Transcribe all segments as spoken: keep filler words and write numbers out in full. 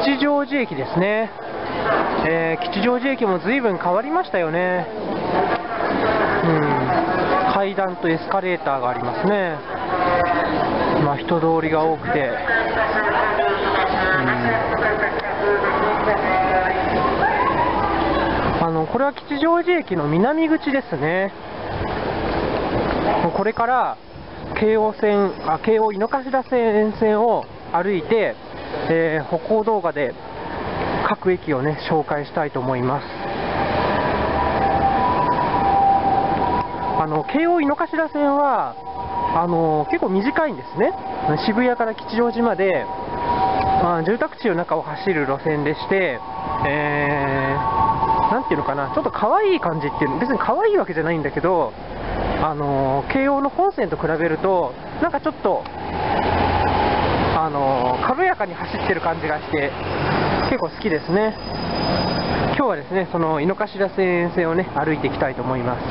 吉祥寺駅ですね。えー、吉祥寺駅も随分変わりましたよね。うん、階段とエスカレーターがありますね。まあ、人通りが多くて、うん、あのこれは吉祥寺駅の南口ですね。これから京王線、あ京王井の頭線線を歩いて、えー、歩行動画で各駅をね紹介したいと思います。あの京王井の頭線はあの結構短いんですね。渋谷から吉祥寺まで、まあ、住宅地の中を走る路線でして、えー、なんていうのかな、ちょっと可愛い感じっていうの、別に可愛いわけじゃないんだけど、あの京王の本線と比べるとなんかちょっとあの軽やかに走ってる感じがして結構好きですね。今日はですねその井の頭線線をね歩いていきたいと思います。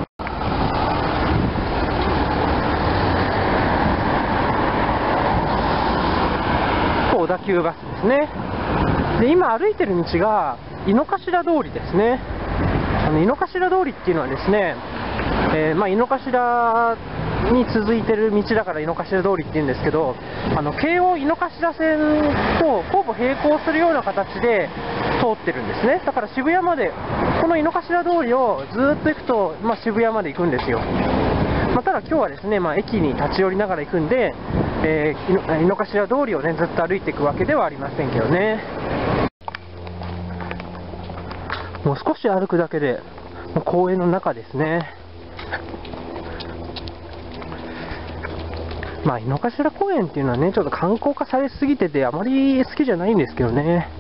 小田急バスですね。で今歩いてる道が井の頭通りですね。あの井の頭通りっていうのはですね、えーまあ、井の頭に続いてる道だから井の頭通りっていうんですけど、あの京王井の頭線とほぼ並行するような形で通ってるんですね。だから渋谷まで、この井の頭通りをずっと行くと、まあ、渋谷まで行くんですよ。まあ、ただ今日はですね、まあ、駅に立ち寄りながら行くんで、えー、井の頭通りをねずっと歩いていくわけではありませんけどね。もう少し歩くだけでもう公園の中ですね。まあ、井の頭公園っていうのはね、ちょっと観光化されすぎてて、あまり好きじゃないんですけどね。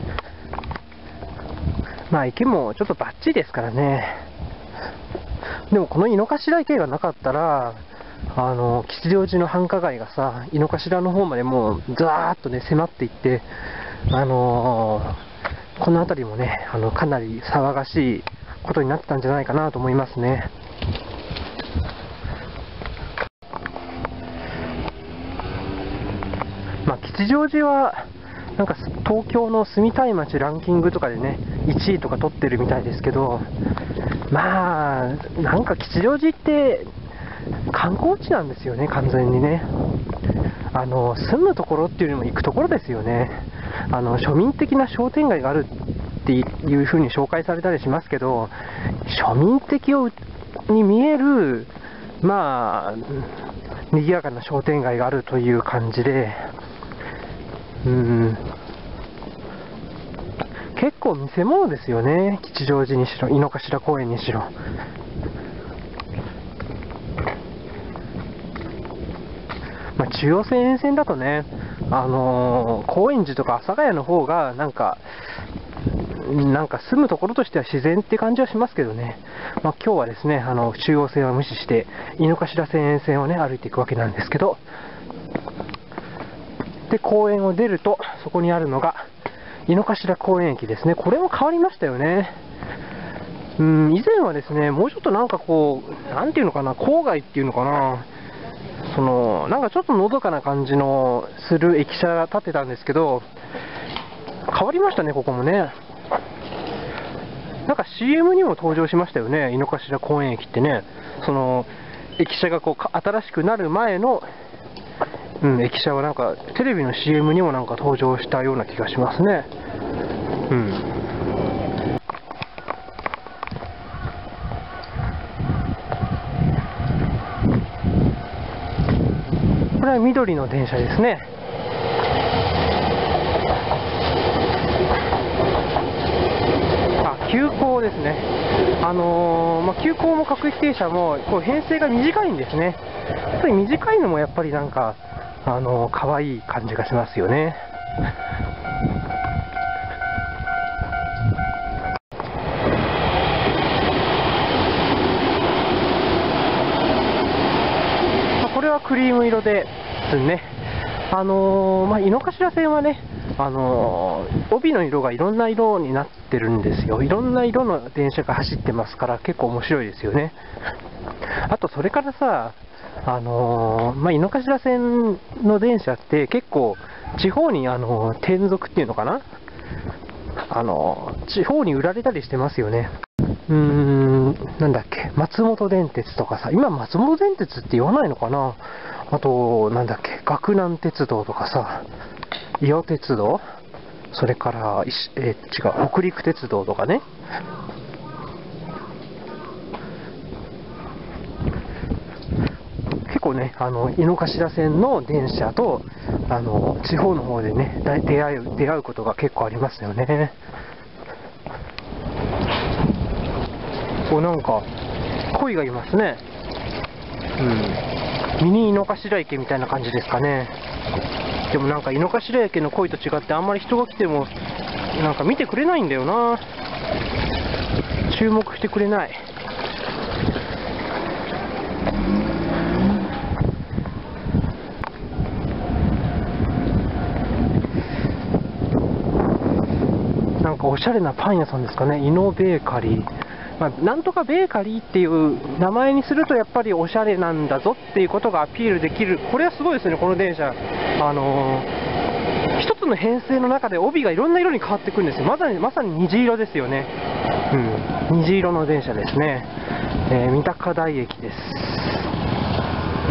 まあ、池もちょっとバッチリですからね。でも、この井の頭池がなかったら、あの、吉祥寺の繁華街がさ、井の頭の方までもう、ザーッとね、迫っていって、あのー、この辺りもね、あの、かなり騒がしいことになってたんじゃないかなと思いますね。まあ、吉祥寺はなんか東京の住みたい街ランキングとかでねいちいとか取ってるみたいですけど、まあなんか吉祥寺って観光地なんですよね、完全にね。あの住むところっていうよりも行くところですよね。あの庶民的な商店街があるっていう風に紹介されたりしますけど、庶民的をに見えるまあ賑やかな商店街があるという感じで、うん、結構見せ物ですよね、吉祥寺にしろ井の頭公園にしろ。まあ、中央線沿線だとね、あのー、高円寺とか阿佐ヶ谷の方がなんかなんか住むところとしては自然って感じはしますけどね。まあ、今日はですねあの中央線は無視して井の頭線沿線をね歩いていくわけなんですけど、で公園を出るとそこにあるのが井の頭公園駅ですね。これも変わりましたよね。うん、以前はですねもうちょっとなんかこうなんていうのかな、郊外っていうのかな、そのなんかちょっとのどかな感じのする駅舎が建ってたんですけど、変わりましたね、ここもね。なんか シーエム にも登場しましたよね、井の頭公園駅ってね。その駅舎がこう新しくなる前の、うん、駅舎はなんかテレビの シーエム にもなんか登場したような気がしますね。うん。これは緑の電車ですね。あ、急行ですね。あのーまあ、急行も各駅停車もこう編成が短いんですね。やっぱり短いのもやっぱりなんかあのー、可愛い感じがしますよね。これはクリーム色ですね。あのーまあ、井の頭線はね、あのー、帯の色がいろんな色になってるんですよ。いろんな色の電車が走ってますから結構面白いですよね。あとそれからさ、あのーまあ、井の頭線の電車って結構地方に、あのー、転属っていうのかな、 あの地方に売られたりしてますよね。うーん、なんだっけ、松本電鉄とかさ、今松本電鉄って言わないのかな。あと、なんだっけ、岳南鉄道とかさ、伊予鉄道、それから、えー、違う、北陸鉄道とかね。結構ね、あの井の頭線の電車とあの地方の方でね、出会う、出会うことが結構ありますよね。こうなんか鯉がいますね。うん、ミニ井の頭池みたいな感じですかね。でもなんか井の頭池の鯉と違ってあんまり人が来てもなんか見てくれないんだよな。注目してくれない。なんかおしゃれなパン屋さんですかね、イノベーカリー、まあ、なんとかベーカリーっていう名前にするとやっぱりおしゃれなんだぞっていうことがアピールできる。これはすごいですね、この電車。あのー、一つの編成の中で帯がいろんな色に変わってくるんですよ。まさにまさに虹色ですよね。うん、虹色の電車ですね。えー、三鷹台駅です。うん、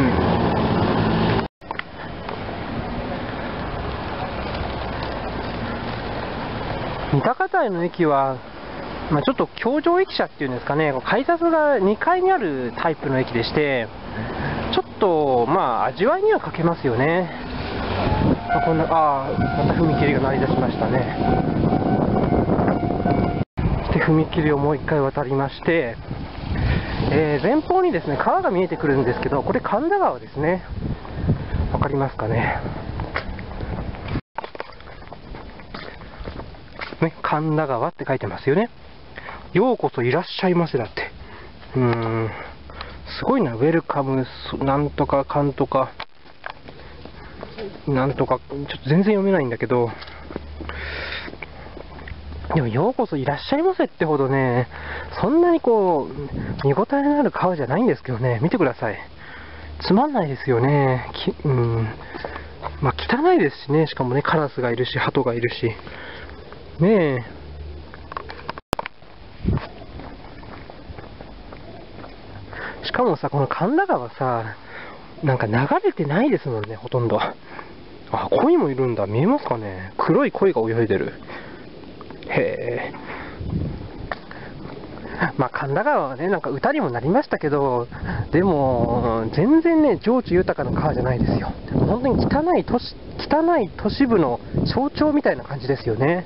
三鷹台の駅は、まあ、ちょっと橋上駅舎っていうんですかね、改札がにかいにあるタイプの駅でして、ちょっと、まあ、味わいには欠けますよね。まあ、こんな、ああ、また踏切が鳴り出しましたね。で、踏切をもういっかい渡りまして、えー、前方にですね、川が見えてくるんですけど、これ神田川ですね。わかりますかね。ね、神田川って書いてますよね。ようこそいらっしゃいませだって。うーん、すごいな、ウェルカム、なんとかかんとか、なんとか、ちょっと全然読めないんだけど、でもようこそいらっしゃいませってほどね、そんなにこう、見応えのある川じゃないんですけどね、見てください。つまんないですよね。きうん、まあ汚いですしね、しかもね、カラスがいるし、鳩がいるし。ねえ。しかもさ、この神田川さ、なんか流れてないですもんね、ほとんど。あ、鯉もいるんだ。見えますかね。黒い鯉が泳いでる。へえ。まあ、神田川はね、なんか歌にもなりましたけど、でも、全然ね、情緒豊かな川じゃないですよ。本当に汚い都市、汚い都市部の象徴みたいな感じですよね。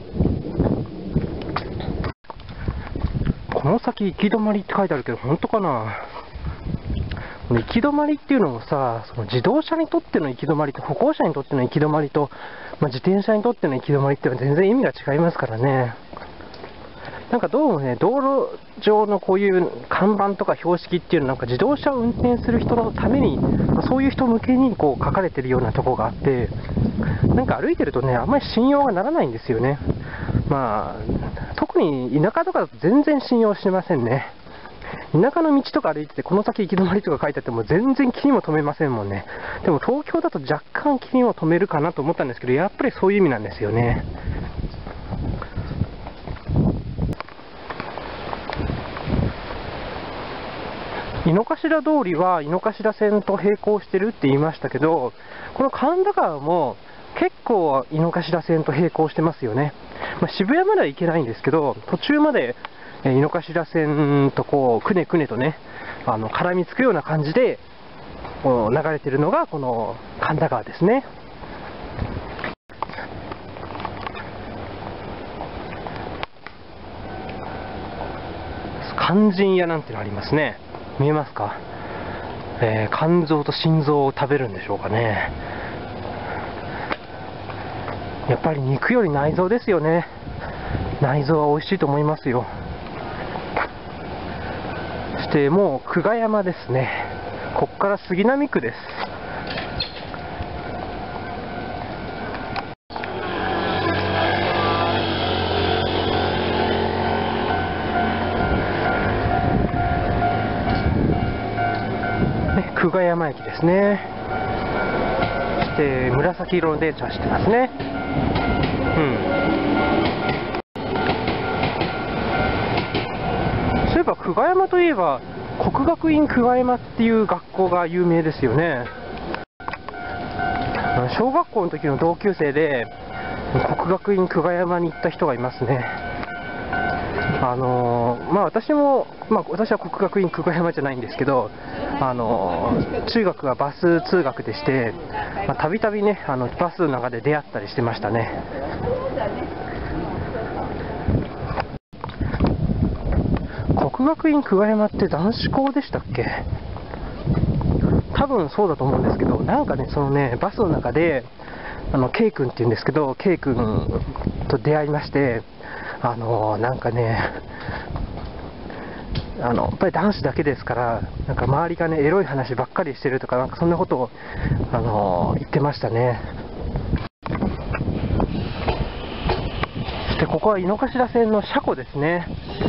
この先行き止まりって書いてあるけど、本当かな。行き止まりっていうのもさ、その自動車にとっての行き止まりと歩行者にとっての行き止まりと、まあ、自転車にとっての行き止まりっていうのは全然意味が違いますからね。なんかどうもね、道路上のこういう看板とか標識っていうのはなんか自動車を運転する人のために、まあ、そういう人向けにこう書かれてるようなところがあって、なんか歩いてるとね、あんまり信用がならないんですよね。まあ、特に田舎とかだと全然信用してませんね。田舎の道とか歩いてて、この先行き止まりとか書いてあっても全然気にも留めませんもんね。でも東京だと若干気にも留めるかなと思ったんですけど、やっぱりそういう意味なんですよね。井の頭通りは井の頭線と並行してるって言いましたけど、この神田川も結構井の頭線と並行してますよね。まあ、渋谷までは行けないんですけど、途中まで井の頭線とこうくねくねとね、あの絡みつくような感じでこう流れてるのがこの神田川ですね。肝心屋なんてのありますね。見えますか。えー、肝臓と心臓を食べるんでしょうかね。やっぱり肉より内臓ですよね。内臓は美味しいと思いますよ。そしてもう久我山ですね。こっから杉並区です。久我山駅ですね。そして紫色の電車走ってますね。うん。 そういえば久我山といえば國學院久我山っていう学校が有名ですよね。小学校の時の同級生で國學院久我山に行った人がいますね。あのー、まあ私も、まあ、私は國學院久我山じゃないんですけど、あのー、中学はバス通学でして、たびたびね、あのバスの中で出会ったりしてましたね。國學院久我山って男子校でしたっけ？多分そうだと思うんですけど、なんかね、そのね、バスの中で、あの K 君っていうんですけど、K 君と出会いまして、あのなんかね、あのやっぱり男子だけですから、なんか周りがね、エロい話ばっかりしてるとか、なんかそんなことを、あの言ってましたね。そしてここは井の頭線の車庫ですね。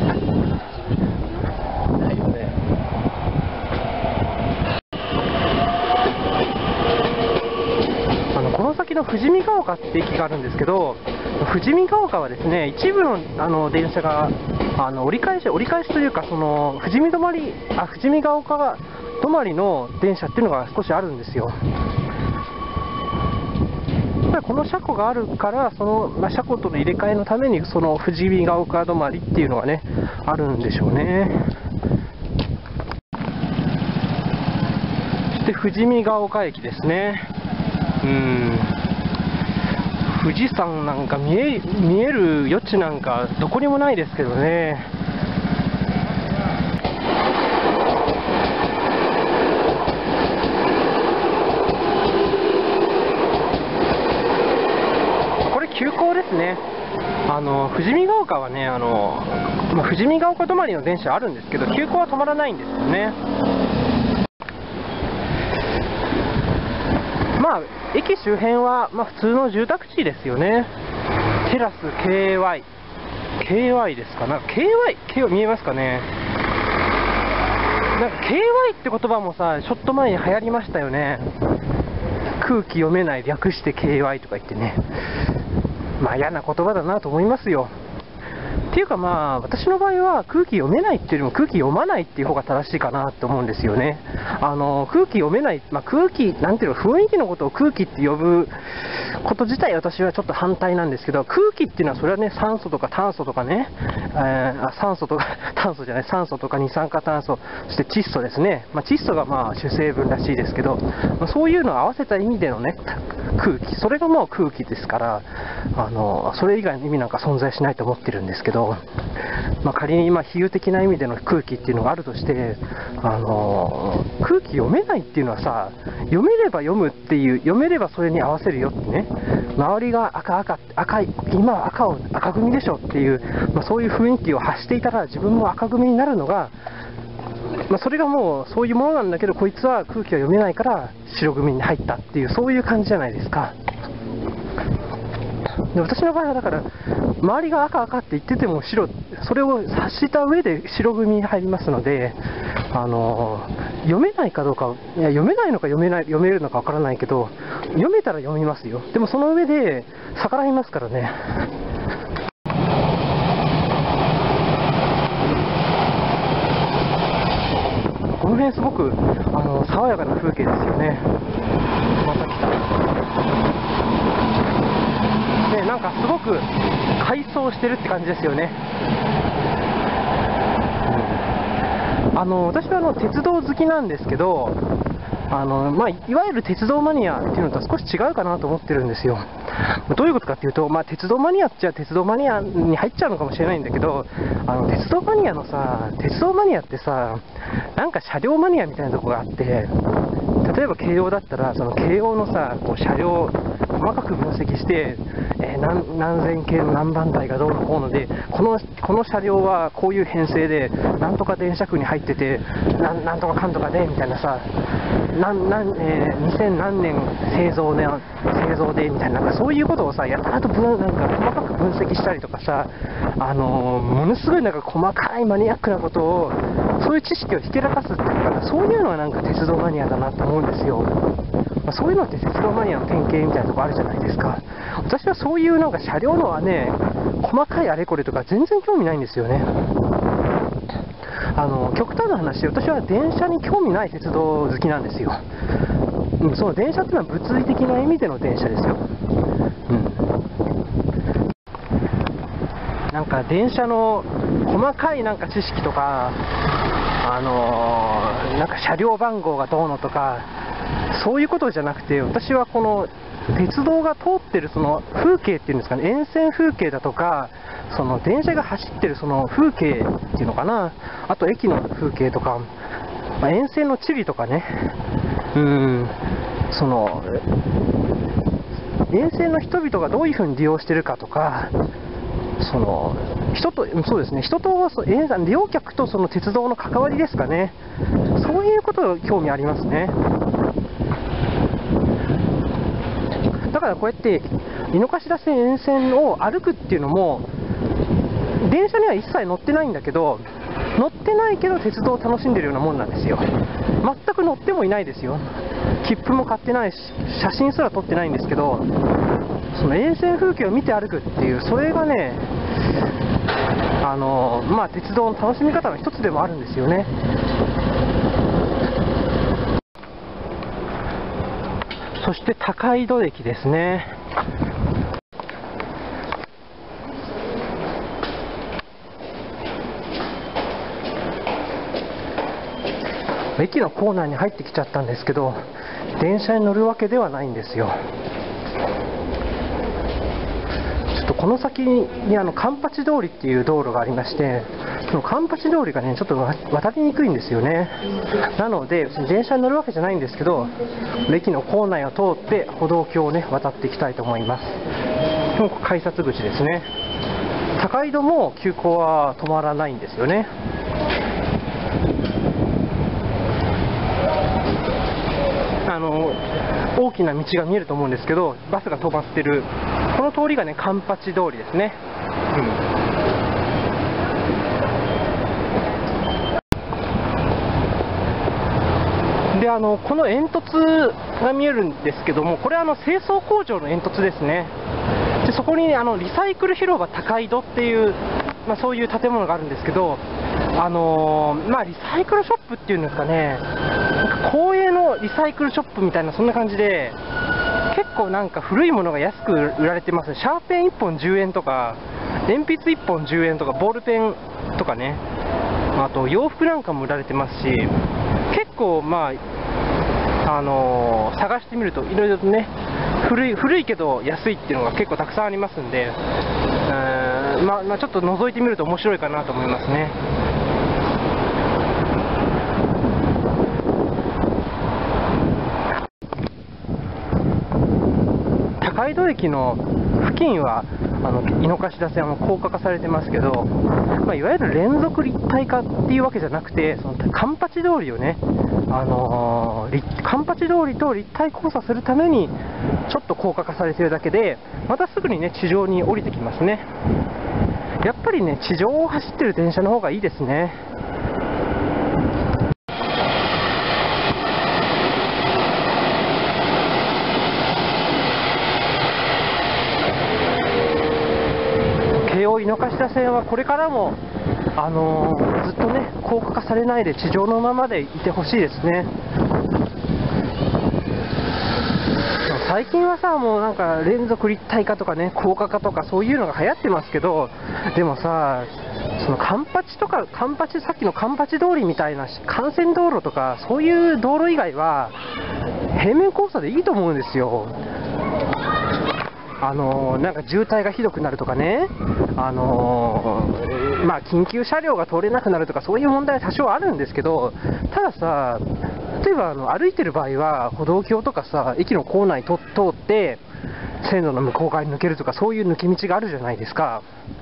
この先の富士見ヶ丘って駅があるんですけど、富士見ヶ丘はですね、一部の、あの電車があの折り返し、折り返しというか、その富士見止まり、あ、富士見ヶ丘止まりの電車っていうのが少しあるんですよ。やっぱりこの車庫があるから、その、まあ、車庫との入れ替えのために、その富士見ヶ丘止まりっていうのがね、あるんでしょうね。そして富士見ヶ丘駅ですね。うん、富士山なんか見え、見える余地なんかどこにもないですけどね。これ急行ですね。あの富士見ヶ丘はね、あの、まあ、富士見ヶ丘止まりの電車あるんですけど、急行は止まらないんですよね。まあ、駅周辺は、まあ、普通の住宅地ですよね。テラス ケーワイ。ケーワイ ですか？なんか ケーワイ、K、見えますかね？なんか ケーワイ って言葉もさ、ちょっと前に流行りましたよね。空気読めない略して ケーワイ とか言ってね。まあ嫌な言葉だなと思いますよ。っていうかまあ、私の場合は空気読めないっていうよりも空気読まないっていう方が正しいかなと思うんですよね。あの、空気読めない、まあ空気、なんていうの、雰囲気のことを空気って呼ぶこと自体私はちょっと反対なんですけど、空気っていうのはそれはね、酸素とか炭素とかね、えー、あ酸素とか、炭素じゃない、酸素とか二酸化炭素、そして窒素ですね。まあ窒素がまあ主成分らしいですけど、まあ、そういうのを合わせた意味でのね、空気、それがもう空気ですから、あの、それ以外の意味なんか存在しないと思ってるんですけど、まあ、仮に今比喩的な意味での空気っていうのがあるとして、あの空気読めないっていうのはさ、読めれば読むっていう、読めればそれに合わせるよってね、周りが赤赤赤い、今は赤を赤組でしょっていう、まあ、そういう雰囲気を発していたら自分も赤組になるのが、まあ、それがもうそういうものなんだけど、こいつは空気が読めないから白組に入ったっていう、そういう感じじゃないですか。で私の場合はだから周りが赤赤って言ってても白、それを察した上で白組に入りますので、あの読めないかどうか、いや読めないのか読めない読めるのかわからないけど、読めたら読みますよ。でもその上で逆らいますからね。この辺すごくあの爽やかな風景ですよね。また来た。ね、なんかすごく改装してるって感じですよね。うん、あの私はあの鉄道好きなんですけど、あのまあ、いわゆる鉄道マニアっていうのとは少し違うかなと思ってるんですよ。どういうことかっていうと、まあ、鉄道マニアっちゃ鉄道マニアに入っちゃうのかもしれないんだけど、あの鉄道マニアのさ、鉄道マニアってさ、なんか車両マニアみたいなとこがあって、例えば京王だったら、その京王のさ、こう車両細かく分析して、えー、何, 何千系の何番台がどうのこうので、このこの車両はこういう編成で、なんとか電車区に入ってて、な ん, なんとかかんとかでみたいなさ、なんなんえー、にせん何年製造で製造でみたいな、なんかそういうことをさ、やたらと分なんか細かく分析したりとかさ、あのー、ものすごいなんか細かいマニアックなことを、そういう知識をひけらかすっていうか、そういうのはなんか鉄道マニアだなと思うんですよ。まあ、そういうのって鉄道マニアの典型みたいなところあるじゃないですか。私はそういうなんか車両のはね、細かいあれこれとか全然興味ないんですよね。あの極端な話、私は電車に興味ない鉄道好きなんですよ。うん、その電車っていうのは物理的な意味での電車ですよ。うん、なんか電車の細かいなんか知識とか、あのー、なんか車両番号がどうのとか、そういうことじゃなくて、私はこの鉄道が通ってるその風景っていうんですかね、沿線風景だとか、その電車が走ってるその風景っていうのかな、あと駅の風景とか、まあ、沿線の地理とかね、うーん、その沿線の人々がどういうふうに利用してるかとか、その人と、そうですね、人と沿線利用客とその鉄道の関わりですかね、そういうこと興味ありますね。だからこうやって井の頭線沿線を歩くっていうのも、電車には一切乗ってないんだけど、乗ってないけど鉄道を楽しんでるようなもんなんですよ。全く乗ってもいないですよ。切符も買ってないし、写真すら撮ってないんですけど、その沿線風景を見て歩くっていう、それがね、あのまあ、鉄道の楽しみ方の一つでもあるんですよね。そして高井戸駅ですね。駅の構内に入ってきちゃったんですけど、電車に乗るわけではないんですよ。ちょっとこの先にあのカンパチ通りっていう道路がありまして、そのカンパチ通りがね、ちょっと渡りにくいんですよね。なので電車に乗るわけじゃないんですけど、駅の構内を通って歩道橋をね渡っていきたいと思います。ここ改札口ですね。高井戸も急行は止まらないんですよね。あの大きな道が見えると思うんですけど、バスが止まってるこの通りがね、カンパチ通りですね。うん、であのこの煙突が見えるんですけども、これはあの清掃工場の煙突ですね。でそこにあのリサイクル広場高井戸っていう、まあ、そういう建物があるんですけど、あのーまあ、リサイクルショップっていうんですかね、なんか公営のリサイクルショップみたいな、そんな感じで、結構なんか古いものが安く売られてます。シャーペンいっぽんじゅうえんとか、鉛筆いっぽんじゅうえんとか、ボールペンとかね、あと洋服なんかも売られてますし、結構、まああのー、探してみると、いろいろとね、古い、古いけど安いっていうのが結構たくさんありますんで、まあまあ、ちょっと覗いてみると面白いかなと思いますね。高井戸駅の付近はあの井の頭線は高架化されてますけど、まあ、いわゆる連続立体化っていうわけじゃなくて、そのカンパチ通りをね、あのー、カンパチ通りと立体交差するためにちょっと高架化されているだけで、またすぐにね地上に降りてきますね。やっぱりね、地上を走ってる電車の方がいいですね。京王井の頭線はこれからも、あのー、ずっとね高架化されないで地上のままでいてほしいですね。最近はさ、もうなんか連続立体化とかね、高架化とかそういうのが流行ってますけど、でもさ、そのカンパチとか、カンパチ、さっきのカンパチ通りみたいな幹線道路とか、そういう道路以外は平面交差でいいと思うんですよ。あのー、なんか渋滞がひどくなるとかね、あのー、まあ緊急車両が通れなくなるとか、そういう問題は多少あるんですけど、たださ、例えばあの歩いてる場合は歩道橋とかさ、駅の構内と通って線路の向こう側に抜けるとか、そういう抜け道があるじゃないですか。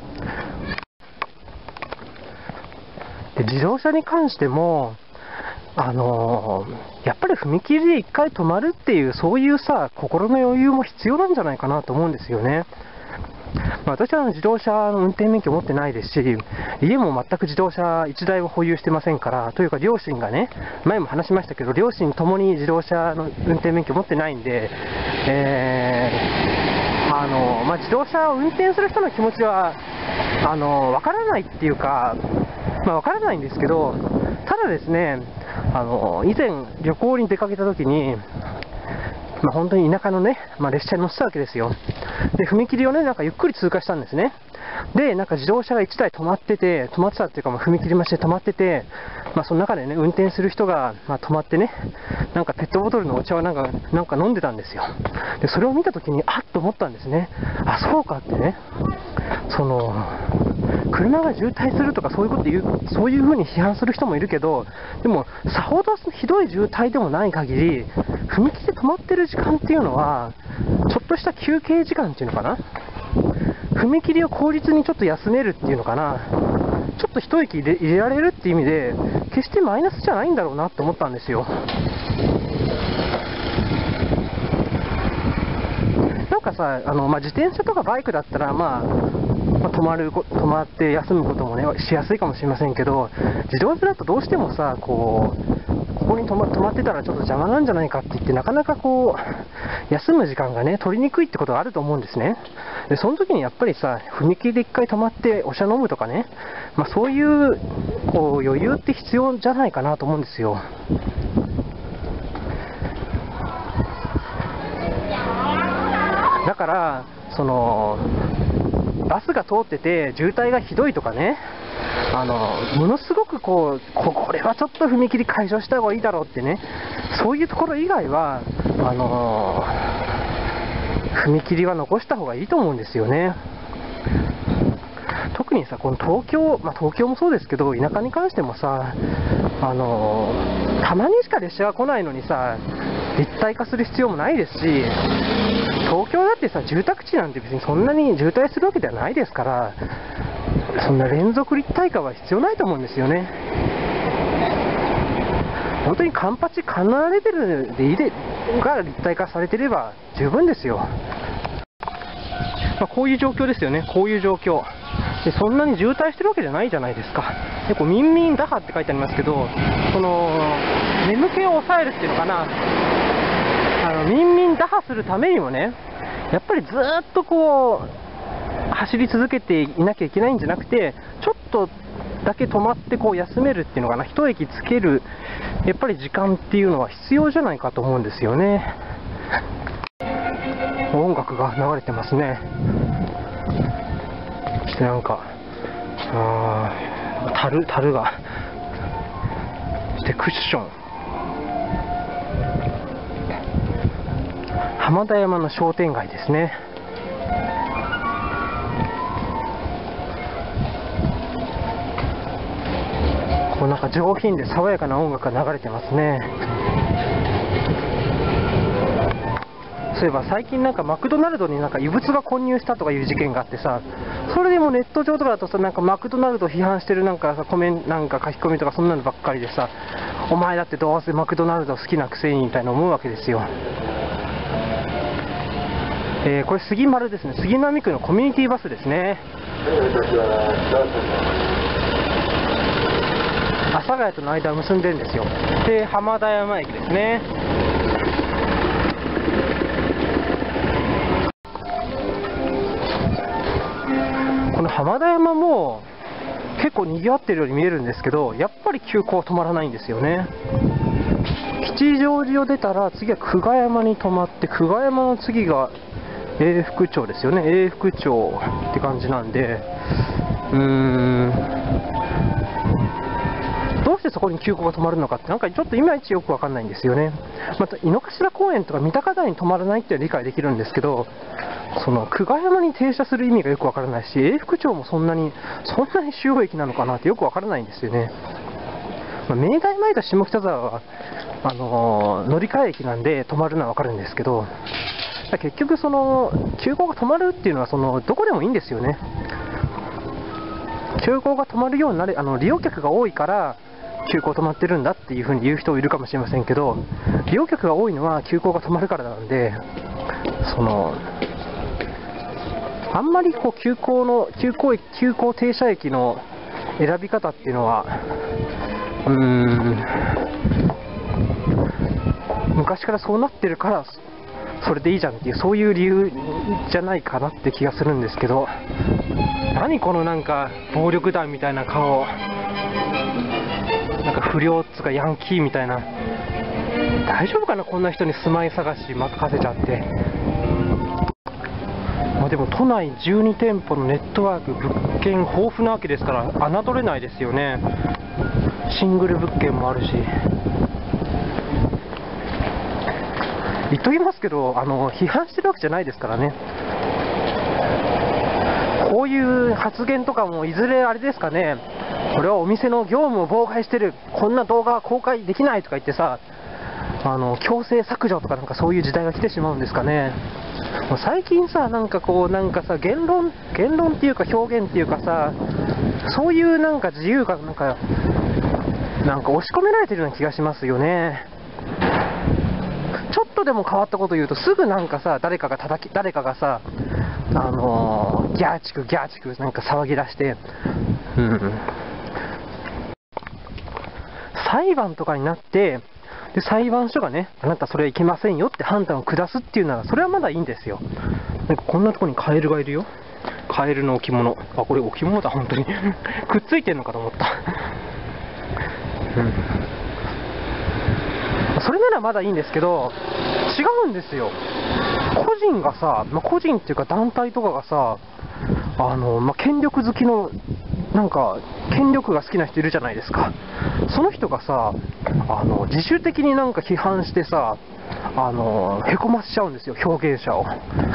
で自動車に関しても、あのー、やっぱり踏切で一回止まるっていう、そういうさ心の余裕も必要なんじゃないかなと思うんですよね。まあ、私は自動車の運転免許持ってないですし、家も全く自動車いちだいを保有してませんから、というか両親がね、前も話しましたけど、両親ともに自動車の運転免許持ってないんで、えー、 あの、まあ、自動車を運転する人の気持ちはあの分からないっていうか、まあ、分からないんですけど、ただですね、あの以前、旅行に出かけたときに、まあ、本当に田舎のね、まあ、列車に乗ってたわけですよ。で、踏切をね、なんかゆっくり通過したんですね。で、なんか自動車がいちだい止まってて、止まってたっていうか、まあ、踏切待ちで止まってて、まあ、その中でね、運転する人が、まあ、止まってね、なんかペットボトルのお茶をなんかなんか飲んでたんですよ。で、それを見たときに、あっと思ったんですね。あ、そうかってね、その、車が渋滞するとかそういうこと言う、そういう風に批判する人もいるけど、でも、さほどひどい渋滞でもない限り、踏切で止まってる時間っていうのは、ちょっとした休憩時間っていうのかな、踏切を効率にちょっと休めるっていうのかな、ちょっと一息入れ入れられるっていう意味で、決してマイナスじゃないんだろうなって思ったんですよ。なんかさ、あのまあ、自転車とかバイクだったら、まあ、まあ、止まる止まって休むことも、ね、しやすいかもしれませんけど、自動車だとどうしてもさ、こうここに止ま、止まってたらちょっと邪魔なんじゃないかって言って、なかなかこう休む時間がね、取りにくいってことがあると思うんですね。で、その時にやっぱりさ、踏切で一回止まってお茶飲むとかね、まあ、そういうこう余裕って必要じゃないかなと思うんですよ。だから、そのバスが通ってて渋滞がひどいとかね、あのものすごくこうここれはちょっと踏切解消した方がいいだろうってね、そういうところ以外はあの踏切は残した方がいいと思うんですよね。特にさ、この東京、まあ、東京もそうですけど、田舎に関してもさ、あのたまにしか列車が来ないのにさ、立体化する必要もないですし、東京だってさ、住宅地なんて別にそんなに渋滞するわけではないですから、そんな連続立体化は必要ないと思うんですよね。本当にカンパチ、カンナレベルでいいでが立体化されていれば十分ですよ。まあ、こういう状況ですよね、こういう状況で、そんなに渋滞してるわけじゃないじゃないですか。結構、民民打破って書いてありますけど、その眠気を抑えるっていうのかな、あの民民打破するためにもね、やっぱりずっとこう走り続けていなきゃいけないんじゃなくて、ちょっとだけ止まってこう休めるっていうのかな、一息つけるやっぱり時間っていうのは必要じゃないかと思うんですよね。音楽が流れてますね。そしてなんかあ樽樽が、そしてクッション、浜田山の商店街ですね。こうなんか上品で爽やかな音楽が流れてますね。そういえば最近なんかマクドナルドになんか異物が混入したとかいう事件があってさ、それでもネット上とかだとさ、なんかマクドナルドを批判してるなんかさ、コメンなんか書き込みとかそんなのばっかりでさ、お前だってどうせマクドナルド好きなくせにみたいな思うわけですよ。えー、これ杉丸ですね、杉並区のコミュニティバスですね。阿佐ヶ谷との間を結んでるんですよ。で、浜田山駅ですね。この浜田山も結構賑わってるように見えるんですけど、やっぱり急行は止まらないんですよね。吉祥寺を出たら次は久我山に止まって、久我山の次が永福町ですよね。永福町って感じなんで、うーん、どうしてそこに急行が止まるのかって、なんかちょっといまいちよくわかんないんですよね。また井の頭公園とか三鷹台に止まらないっていうのは理解できるんですけど、その久我山に停車する意味がよくわからないし、永福町もそんなにそんなに主要駅なのかなってよくわからないんですよね。まあ、明大前と下北沢はあのー、乗り換え駅なんで止まるのはわかるんですけど、結局その急行が止まるっていうのはそのどこでもいいんですよね。急行が止まるようになれ、あの利用客が多いから急行止まってるんだっていう風に言う人いるかもしれませんけど、利用客が多いのは急行が止まるからなんで、そのあんまりこう急行の急行駅、急行停車駅の選び方っていうのは、うーん、昔からそうなってるからそれでいいじゃんっていう、そういう理由じゃないかなって気がするんですけど、何このなんか暴力団みたいな顔、なんか不良っつうかヤンキーみたいな、大丈夫かな、こんな人に住まい探し任せちゃって。まあ、でも都内じゅうにてんぽのネットワーク、物件豊富なわけですから侮れないですよね。シングル物件もあるし。言っときますけど、あの批判してるわけじゃないですからね。こういう発言とかもいずれあれですかね、これはお店の業務を妨害してる、こんな動画は公開できないとか言ってさ、あの強制削除とかなんかそういう時代が来てしまうんですかね。最近さ、なんかこうなんかさ、言論言論っていうか表現っていうかさ、そういうなんか自由がなんかなんか押し込められてるような気がしますよね。ちょっとでも変わったこと言うとすぐなんかさ、誰かが叩き誰かがさ、あのー、ギャーチクギャーチクなんか騒ぎ出して、うん、裁判とかになって、で裁判所がね、あなたそれはいけませんよって判断を下すっていうなら、それはまだいいんですよ。なんかこんなとこにカエルがいるよ。カエルの置物。あ、これ置物だ、本当に。くっついてんのかと思った。うん、それならまだいいんですけど、違うんですよ。個人がさ、まあ、個人っていうか団体とかがさ、あの、まあ、権力好きの、なんか、権力が好きな人いるじゃないですか。その人がさ、あの、自主的になんか批判してさ、あの、へこましちゃうんですよ、表現者を。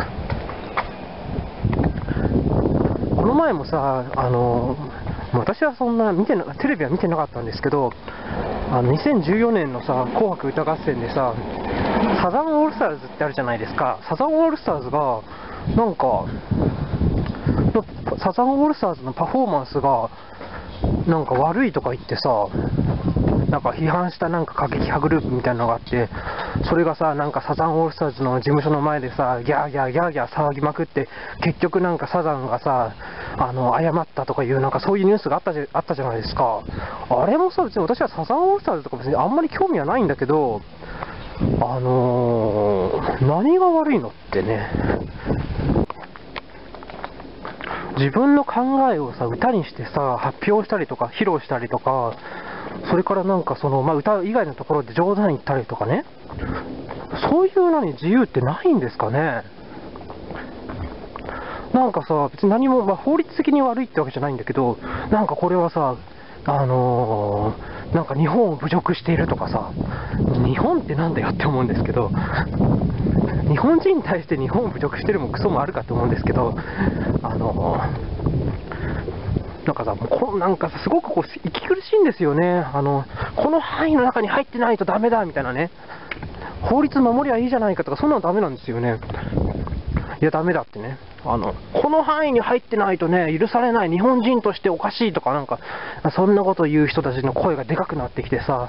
この前もさ、あの、私はそんな見てな、テレビは見てなかったんですけど、あのにせんじゅうよねんのさ、紅白歌合戦でさ、サザンオールスターズってあるじゃないですか。サザンオールスターズが、なんか、サザンオールスターズのパフォーマンスが、なんか悪いとか言ってさ、なんか批判したなんか過激派グループみたいなのがあって、それがさ、なんかサザンオールスターズの事務所の前でさ、ギャーギャーギャーギャー騒ぎまくって、結局なんかサザンがさ、あの、謝ったとかいう、なんかそういうニュースがあったじゃ、あったじゃないですか。あれもさ、別に私はサザンオールスターズとか別にあんまり興味はないんだけど、あのー、何が悪いのってね、自分の考えをさ、歌にしてさ、発表したりとか、披露したりとか、それからなんかその、まあ、歌以外のところで冗談言ったりとかね、そういうのに自由ってないんですかね。なんかさ、別に何も、まあ、法律的に悪いってわけじゃないんだけど、なんかこれはさ、あのー、なんか日本を侮辱しているとかさ、日本ってなんだよって思うんですけど、日本人に対して日本を侮辱してるもクソもあるかと思うんですけど、あのー、なんかさ、もうこなんかさ、すごくこう息苦しいんですよね。あの、この範囲の中に入ってないとダメだみたいなね、法律守りゃいいじゃないかとか、そんなのダメなんですよね。いや、ダメだってね。あの、この範囲に入ってないとね、許されない、日本人としておかしいとか、なんか、そんなこと言う人たちの声がでかくなってきてさ、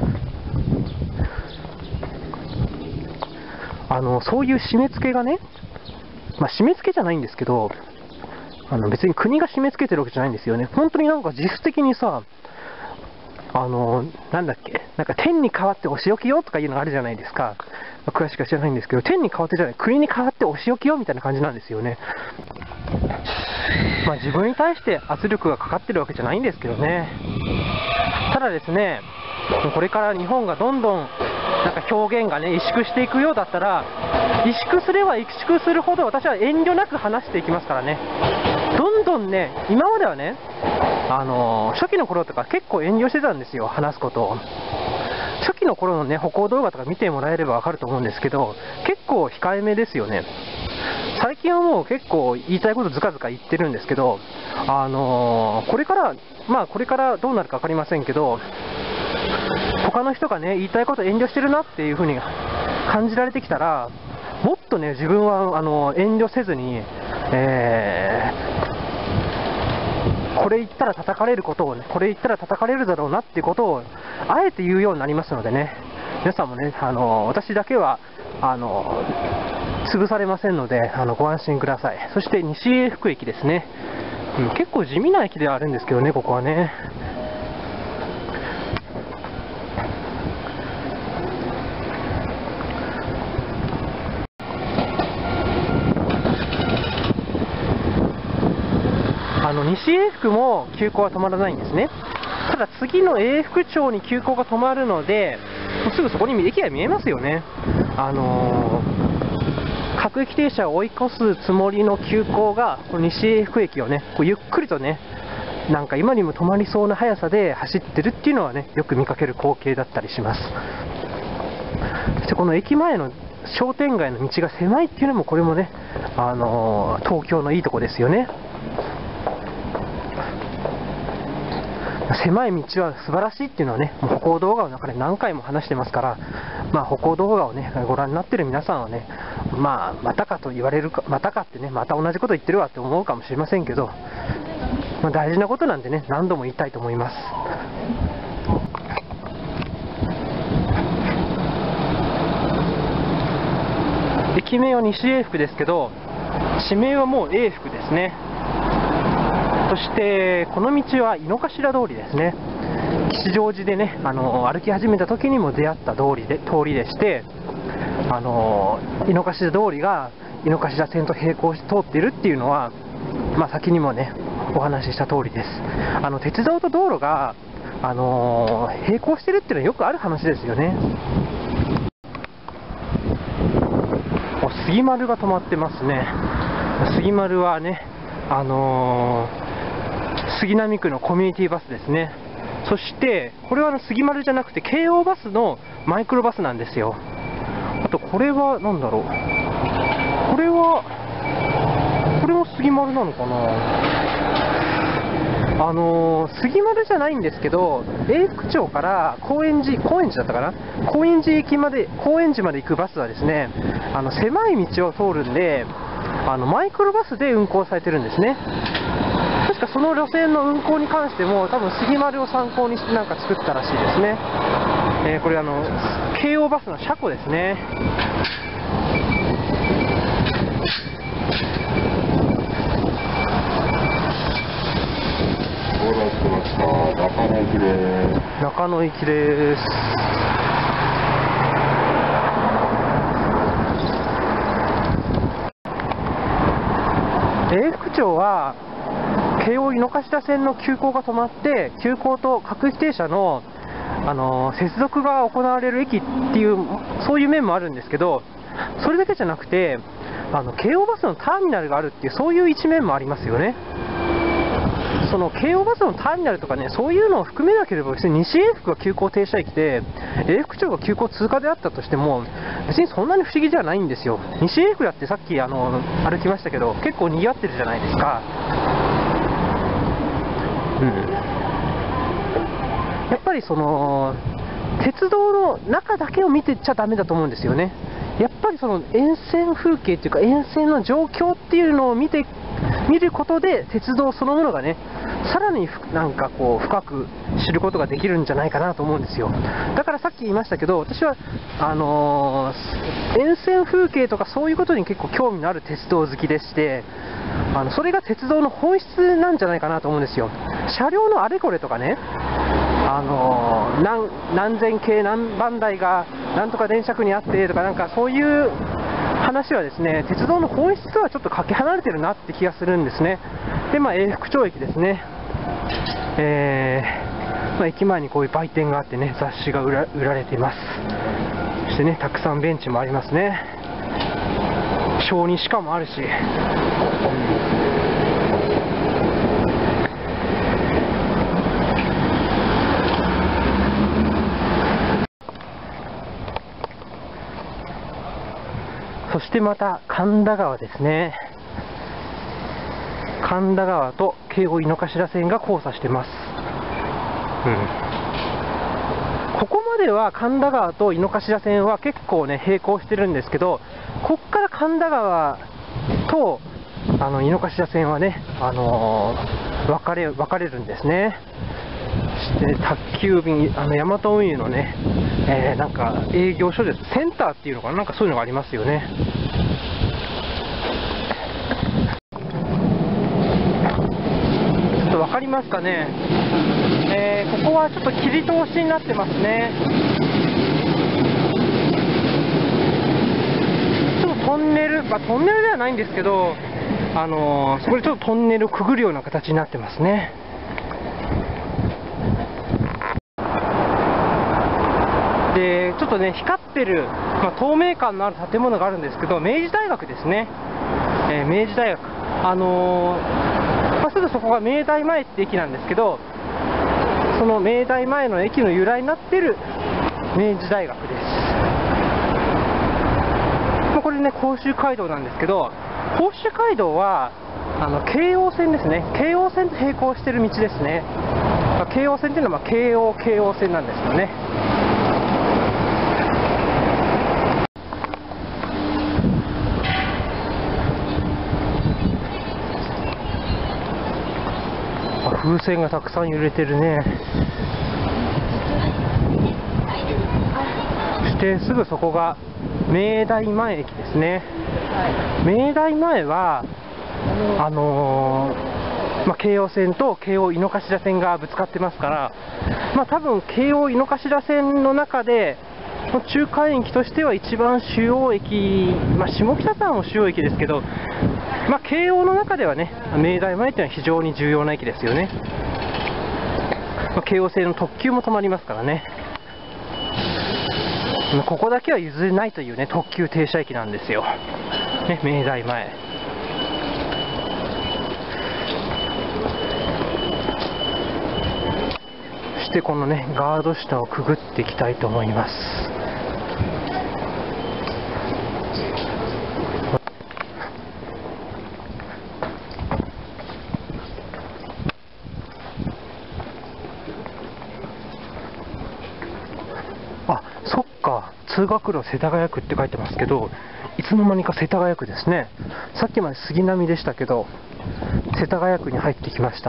あの、そういう締め付けがね、まあ、締め付けじゃないんですけど、あの、別に国が締め付けてるわけじゃないんですよね。本当になんか自主的にさ、あの、なんだっけ、なんか天に代わってお仕置きよとかいうのがあるじゃないですか。まあ、詳しくは知らないんですけど、天に代わってじゃない、国に代わってお仕置きよみたいな感じなんですよね。まあ自分に対して圧力がかかってるわけじゃないんですけどね。ただですね、これから日本がどんどんなんか表現がね、萎縮していくようだったら、萎縮すれば萎縮するほど私は遠慮なく話していきますからね。どんどんね、今まではね、あのー、初期の頃とか結構遠慮してたんですよ、話すことを。初期の頃のね、歩行動画とか見てもらえればわかると思うんですけど、結構控えめですよね。最近はもう結構言いたいことずかずか言ってるんですけど、あのー、これから、まあこれからどうなるか分かりませんけど、他の人がね、言いたいこと遠慮してるなっていう風に感じられてきたら、もっとね、自分はあの遠慮せずに、えー、これ言ったら叩かれることを、ね、これ言ったら叩かれるだろうなっていうことを、あえて言うようになりますのでね、皆さんもね、あの私だけは、あの潰されませんので、あのご安心ください。そして西永福駅ですね、うん、結構地味な駅ではあるんですけどね、ここはね。 あの西永福も急行は止まらないんですね。ただ次の永福町に急行が止まるので、もうすぐそこに駅が見えますよね。あのー、各駅停車を追い越すつもりの急行がこの西永福駅をね、こうゆっくりとね、なんか今にも止まりそうな速さで走ってるっていうのはね、よく見かける光景だったりします。そしてこの駅前の商店街の道が狭いっていうのも、これもね、あのー、東京のいいとこですよね。狭い道は素晴らしいっていうのはね、もう歩行動画の中で何回も話してますから、まあ、歩行動画をね、ご覧になってる皆さんはね、まあ、またかと言われるか、またかってね、また同じこと言ってるわって思うかもしれませんけど、まあ、大事なことなんでね、何度も言いたいと思います。駅名は西永福ですけど、地名はもう永福ですね。そしてこの道は井の頭通りですね。吉祥寺でね、あの歩き始めた時にも出会った通りで通りでして、あの井の頭通りが井の頭線と並行して通っているっていうのは、まあ、先にもねお話しした通りです。あの鉄道と道路が、あの並行してるっていうのはよくある話ですよね。杉丸が止まってますね。杉丸はね、あのー杉並区のコミュニティバスですね。そしてこれはあの杉丸じゃなくて京王バスのマイクロバスなんですよ。あとこれは何だろう、これはこれも杉丸なのかな。あのー、杉丸じゃないんですけど、永福町から高円寺高円寺だったかな、高円寺駅まで高円寺まで行くバスはですね、あの狭い道を通るんで、あのマイクロバスで運行されてるんですね。確かその路線の運行に関しても多分杉丸を参考にしてなんか作ったらしいですね。えー、これあの京王バスの車庫ですね。中野駅です。中野駅です。永福町は京王井の頭線の急行が止まって、急行と各駅停車の、あのー、接続が行われる駅っていう、そういう面もあるんですけど、それだけじゃなくて、あの京王バスのターミナルがあるっていう、そういう一面もありますよね。その京王バスのターミナルとかね、そういうのを含めなければ、別に西永福が急行停車駅で、永福町が急行通過であったとしても、別にそんなに不思議じゃないんですよ。西永福だってさっきあの歩きましたけど、結構賑わってるじゃないですか。うん、やっぱりその鉄道の中だけを見てちゃダメだと思うんですよね。やっぱりその沿線風景というか沿線の状況っていうのを見て見ることで、鉄道そのものがね、さらになんかこう深く知ることができるんじゃないかなと思うんですよ。だからさっき言いましたけど、私はあのー、沿線風景とかそういうことに結構興味のある鉄道好きでして、あのそれが鉄道の本質なんじゃないかなと思うんですよ。車両のあれこれとかね、あのー、何, 何千系何番台がなんとか電車区にあってとか、なんかそういう話はですね、鉄道の本質とはちょっとかけ離れてるなって気がするんですね。で、まあ、永福町駅ですね。えーまあ、駅前にこういう売店があってね、雑誌が売 ら, 売られています。そしてね、たくさんベンチもありますね。小児歯科もあるし、そしてまた神田川ですね。神田川と京王井の頭線が交差してます。うん、ここまでは神田川と井の頭線は結構ね並行してるんですけど、ここから神田川とあの井の頭線はね、あのー、分かれ分かれるんですね。そして宅急便、あのヤマト運輸のね、えー、なんか営業所です、センターっていうのかな、なんかそういうのがありますよね。ちょっと分かりますかね、えー、ここはちょっと切り通しになってますね。ちょっとトンネル、まあ、トンネルではないんですけど、 あのー、そこでちょっとトンネルをくぐるような形になってますね。でちょっとね光ってる、まあ、透明感のある建物があるんですけど、明治大学ですね、えー、明治大学、あのーまあ、すぐそこが明大前って駅なんですけど、その明大前の駅の由来になってる明治大学です。まあ、これね甲州街道なんですけど、甲州街道はあの京王線ですね、京王線と並行してる道ですね。まあ、京王線っていうのはまあ京王京王線なんですよね。風船がたくさん揺れてるね。そしてすぐそこが明大前駅ですね。明大前はあのーまあ、京王線と京王井の頭線がぶつかってますから、まあ、多分京王井の頭線の中で中間駅としては一番主要駅、まあ、下北沢も主要駅ですけど、まあ、京王の中ではね明大前というのは非常に重要な駅ですよね。まあ、京王線の特急も止まりますからね。ここだけは譲れないというね特急停車駅なんですよ、ね、明大前。そしてこのねガード下をくぐっていきたいと思います。あ、そっか、通学路世田谷区って書いてますけど、いつの間にか世田谷区ですね。さっきまで杉並でしたけど世田谷区に入ってきました。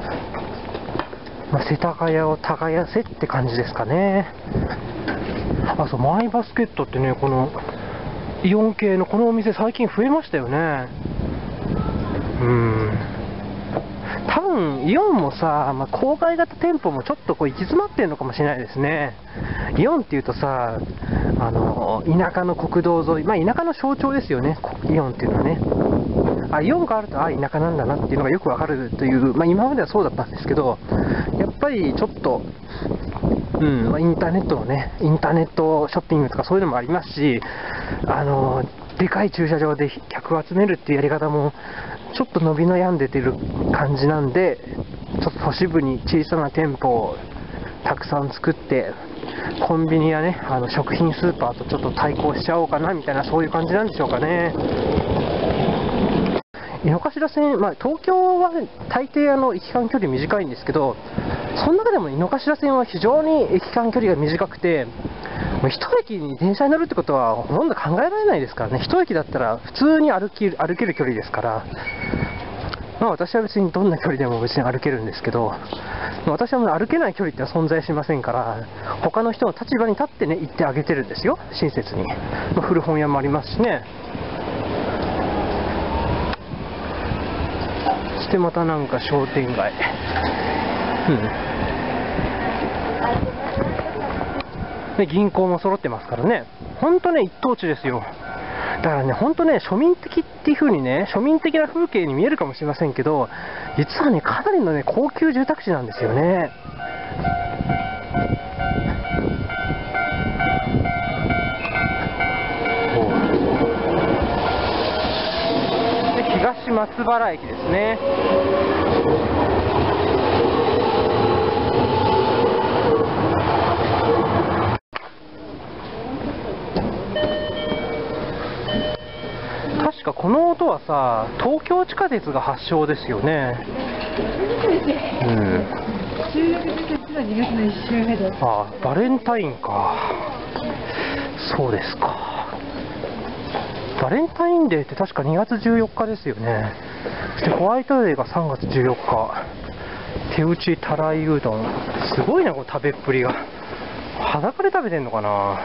まあ、世田谷を耕せって感じですかね。あ、そう、マイバスケットってね、このイオン系のこのお店最近増えましたよね。うーん、多分イオンもさ、まあ、郊外型店舗もちょっとこう行き詰まってるのかもしれないですね。イオンっていうとさ、あの田舎の国道沿い、まあ、田舎の象徴ですよね、イオンっていうのはね。あ、イオンがあると、あ、田舎なんだなっていうのがよくわかるという、まあ、今まではそうだったんですけど、やっぱりちょっと、うんまあ、インターネットのね、インターネットショッピングとかそういうのもありますし、あのでかい駐車場で客を集めるっていうやり方もちょっと伸び悩んでてる感じなんで、ちょっと都市部に小さな店舗をたくさん作って、コンビニやね、あの食品スーパーとちょっと対抗しちゃおうかなみたいな、そういう感じなんでしょうかね。井の頭線、まあ、東京は大抵あの駅間距離短いんですけど、その中でも井の頭線は非常に駅間距離が短くて、もう一駅に電車に乗るってことはほとんど考えられないですからね。一駅だったら普通に歩き歩ける距離ですから、まあ、私は別にどんな距離でも別に歩けるんですけど、私はもう歩けない距離ってのは存在しませんから、他の人の立場に立ってね、行ってあげてるんですよ、親切に。まあ、古本屋もありますしね。そしてまたなんか商店街。うんで銀行も揃ってますからね、本当ね、一等地ですよ。だからね、本当ね、庶民的っていう風にね、庶民的な風景に見えるかもしれませんけど、実はね、かなりのね、高級住宅地なんですよね。で東松原駅ですね。確かこの音はさ、東京地下鉄が発祥ですよね。うん。 修学旅行はにがつのいっしゅうめです。 あ、バレンタインか。そうですか。バレンタインデーって確かにがつじゅうよっかですよね。そしてホワイトデーがさんがつじゅうよっか。手打ちたらいうどん。すごいな、この食べっぷりが。裸で食べてんのかな。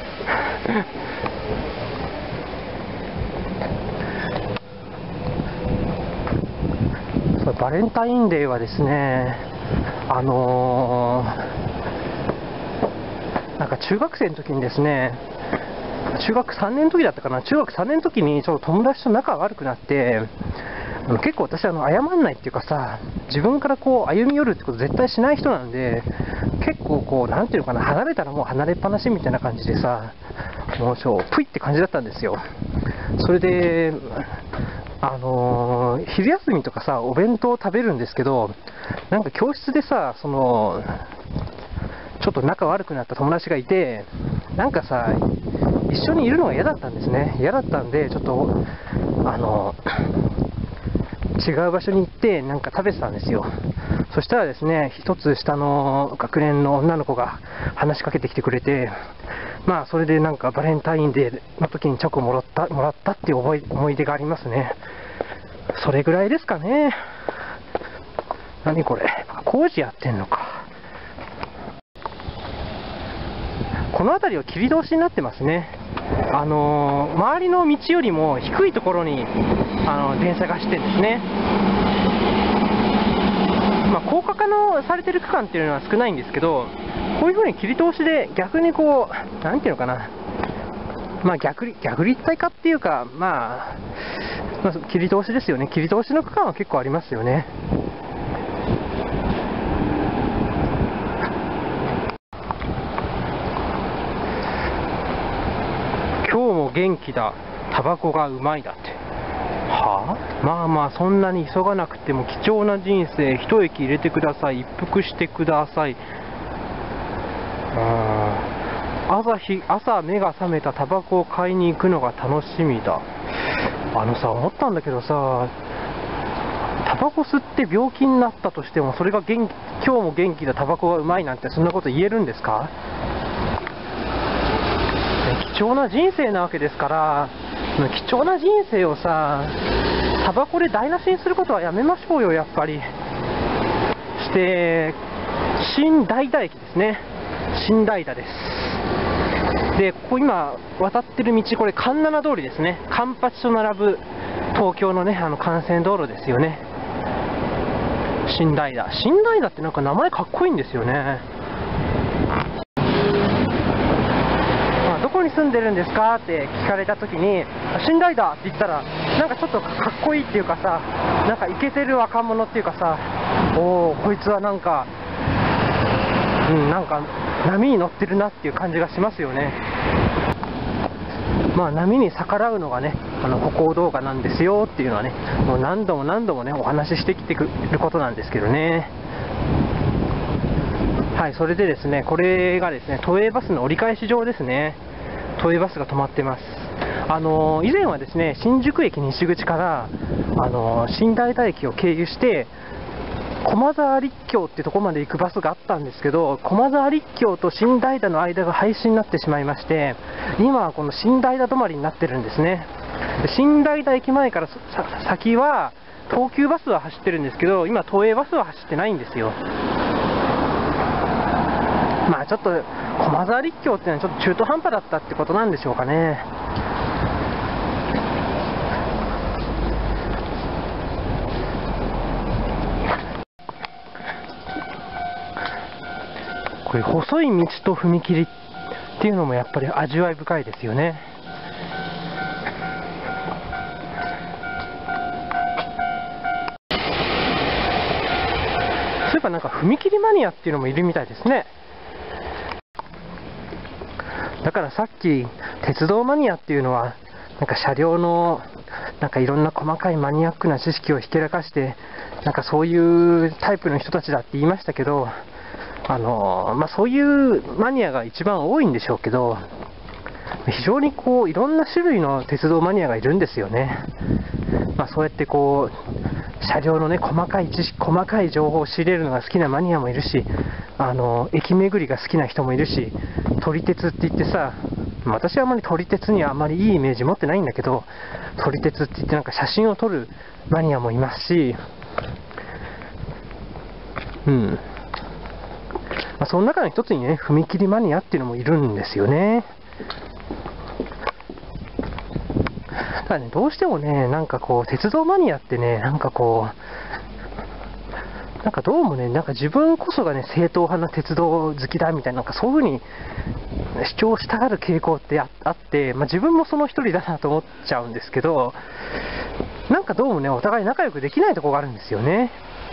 バレンタインデーはですね、あのー、なんか中学生の時にですね、 中学さんねんの時だったかな、中学さんねんの時にちょっと友達と仲が悪くなって、あの結構私あの謝んないっていうかさ、自分からこう歩み寄るってこと絶対しない人なんで、結構こうなんていうのかな、離れたらもう離れっぱなしみたいな感じでさ、もうちょぷいって感じだったんですよ。それであのー、昼休みとかさ、お弁当を食べるんですけど、なんか教室でさ、そのちょっと仲悪くなった友達がいて、なんかさ、一緒にいるのが嫌だったんですね。嫌だったんで、ちょっとあの違う場所に行ってなんか食べてたんですよ。そしたらですね、一つ下の学年の女の子が話しかけてきてくれて、まあそれでなんかバレンタインデーの時にチョコもらったもらったっていう思い思い出がありますね。それぐらいですかね。何これ、工事やってんのか。この辺りは切り通しになってますね。あのー、周りの道よりも低いところにあの電車が走ってるんですね。まあ、高架化のされてる区間っていうのは少ないんですけど、こういう風に切り通しで逆にこう、なんていうのかな、まあ逆、逆立体化っていうか、まあ、まあ、切り通しですよね。切り通しの区間は結構ありますよね。今日も元気だ、タバコがうまいだって。はあ、まあまあそんなに急がなくても貴重な人生、一息入れてください、一服してください。あ朝日朝目が覚めたタバコを買いに行くのが楽しみだ。あのさ、思ったんだけどさ、タバコ吸って病気になったとしても、それが元気、今日も元気だ、タバコがうまいなんて、そんなこと言えるんですか？貴重な人生なわけですから、貴重な人生をさ、タバコで台無しにすることはやめましょうよ、やっぱり。して、新代田駅ですね。新代田です。で、ここ今渡ってる道、これ環七通りですね。カンパチと並ぶ東京のね、あの幹線道路ですよね。新代田。新代田ってなんか名前かっこいいんですよね。どこに住んでるんですかって聞かれたときに、新代田って言ったら、なんかちょっとかっこいいっていうかさ、なんかイケてる若者っていうかさ、おー、こいつはなんか、うん、なんか波に乗ってるなっていう感じがしますよね。まあ波に逆らうのがね、あの歩行動画なんですよっていうのはね、もう何度も何度もね、お話ししてきてくることなんですけどね。はい、それでですね、これがですね、都営バスの折り返し場ですね。都営バスが止まってます。あの以前はですね、新宿駅西口からあの新代田駅を経由して駒沢陸橋ってとこまで行くバスがあったんですけど、駒沢陸橋と新代田の間が廃止になってしまいまして、今はこの新代田止まりになってるんですね。で新代田駅前から先は東急バスは走ってるんですけど、今都営バスは走ってないんですよ。まあちょっと駒沢陸橋っていうのはちょっと中途半端だったってことなんでしょうかね。これ細い道と踏切っていうのもやっぱり味わい深いですよね。そういえばなんか踏切マニアっていうのもいるみたいですね。だからさっき鉄道マニアっていうのはなんか車両のなんかいろんな細かいマニアックな知識をひけらかして、なんかそういうタイプの人たちだって言いましたけど、あのまあ、そういうマニアが一番多いんでしょうけど、非常にこういろんな種類の鉄道マニアがいるんですよね。まあ、そうやってこう車両のね細かい知識、細かい情報を仕入れるのが好きなマニアもいるし、あの駅巡りが好きな人もいるし、撮り鉄って言ってさ、私はあまり撮り鉄にはあまりいいイメージ持ってないんだけど、撮り鉄って言ってなんか写真を撮るマニアもいますし、うん、まあ、その中の一つにね、踏切マニアっていうのもいるんですよね。ただね、どうしてもね、なんかこう、鉄道マニアってね、なんかこう、 なんかどうもね、なんか自分こそがね、正統派な鉄道好きだみたいな、なんかそういう風に主張したがる傾向ってあって、まあ、自分もその一人だなと思っちゃうんですけど、なんかどうもね、お互い仲良くできないところがあるんですよね。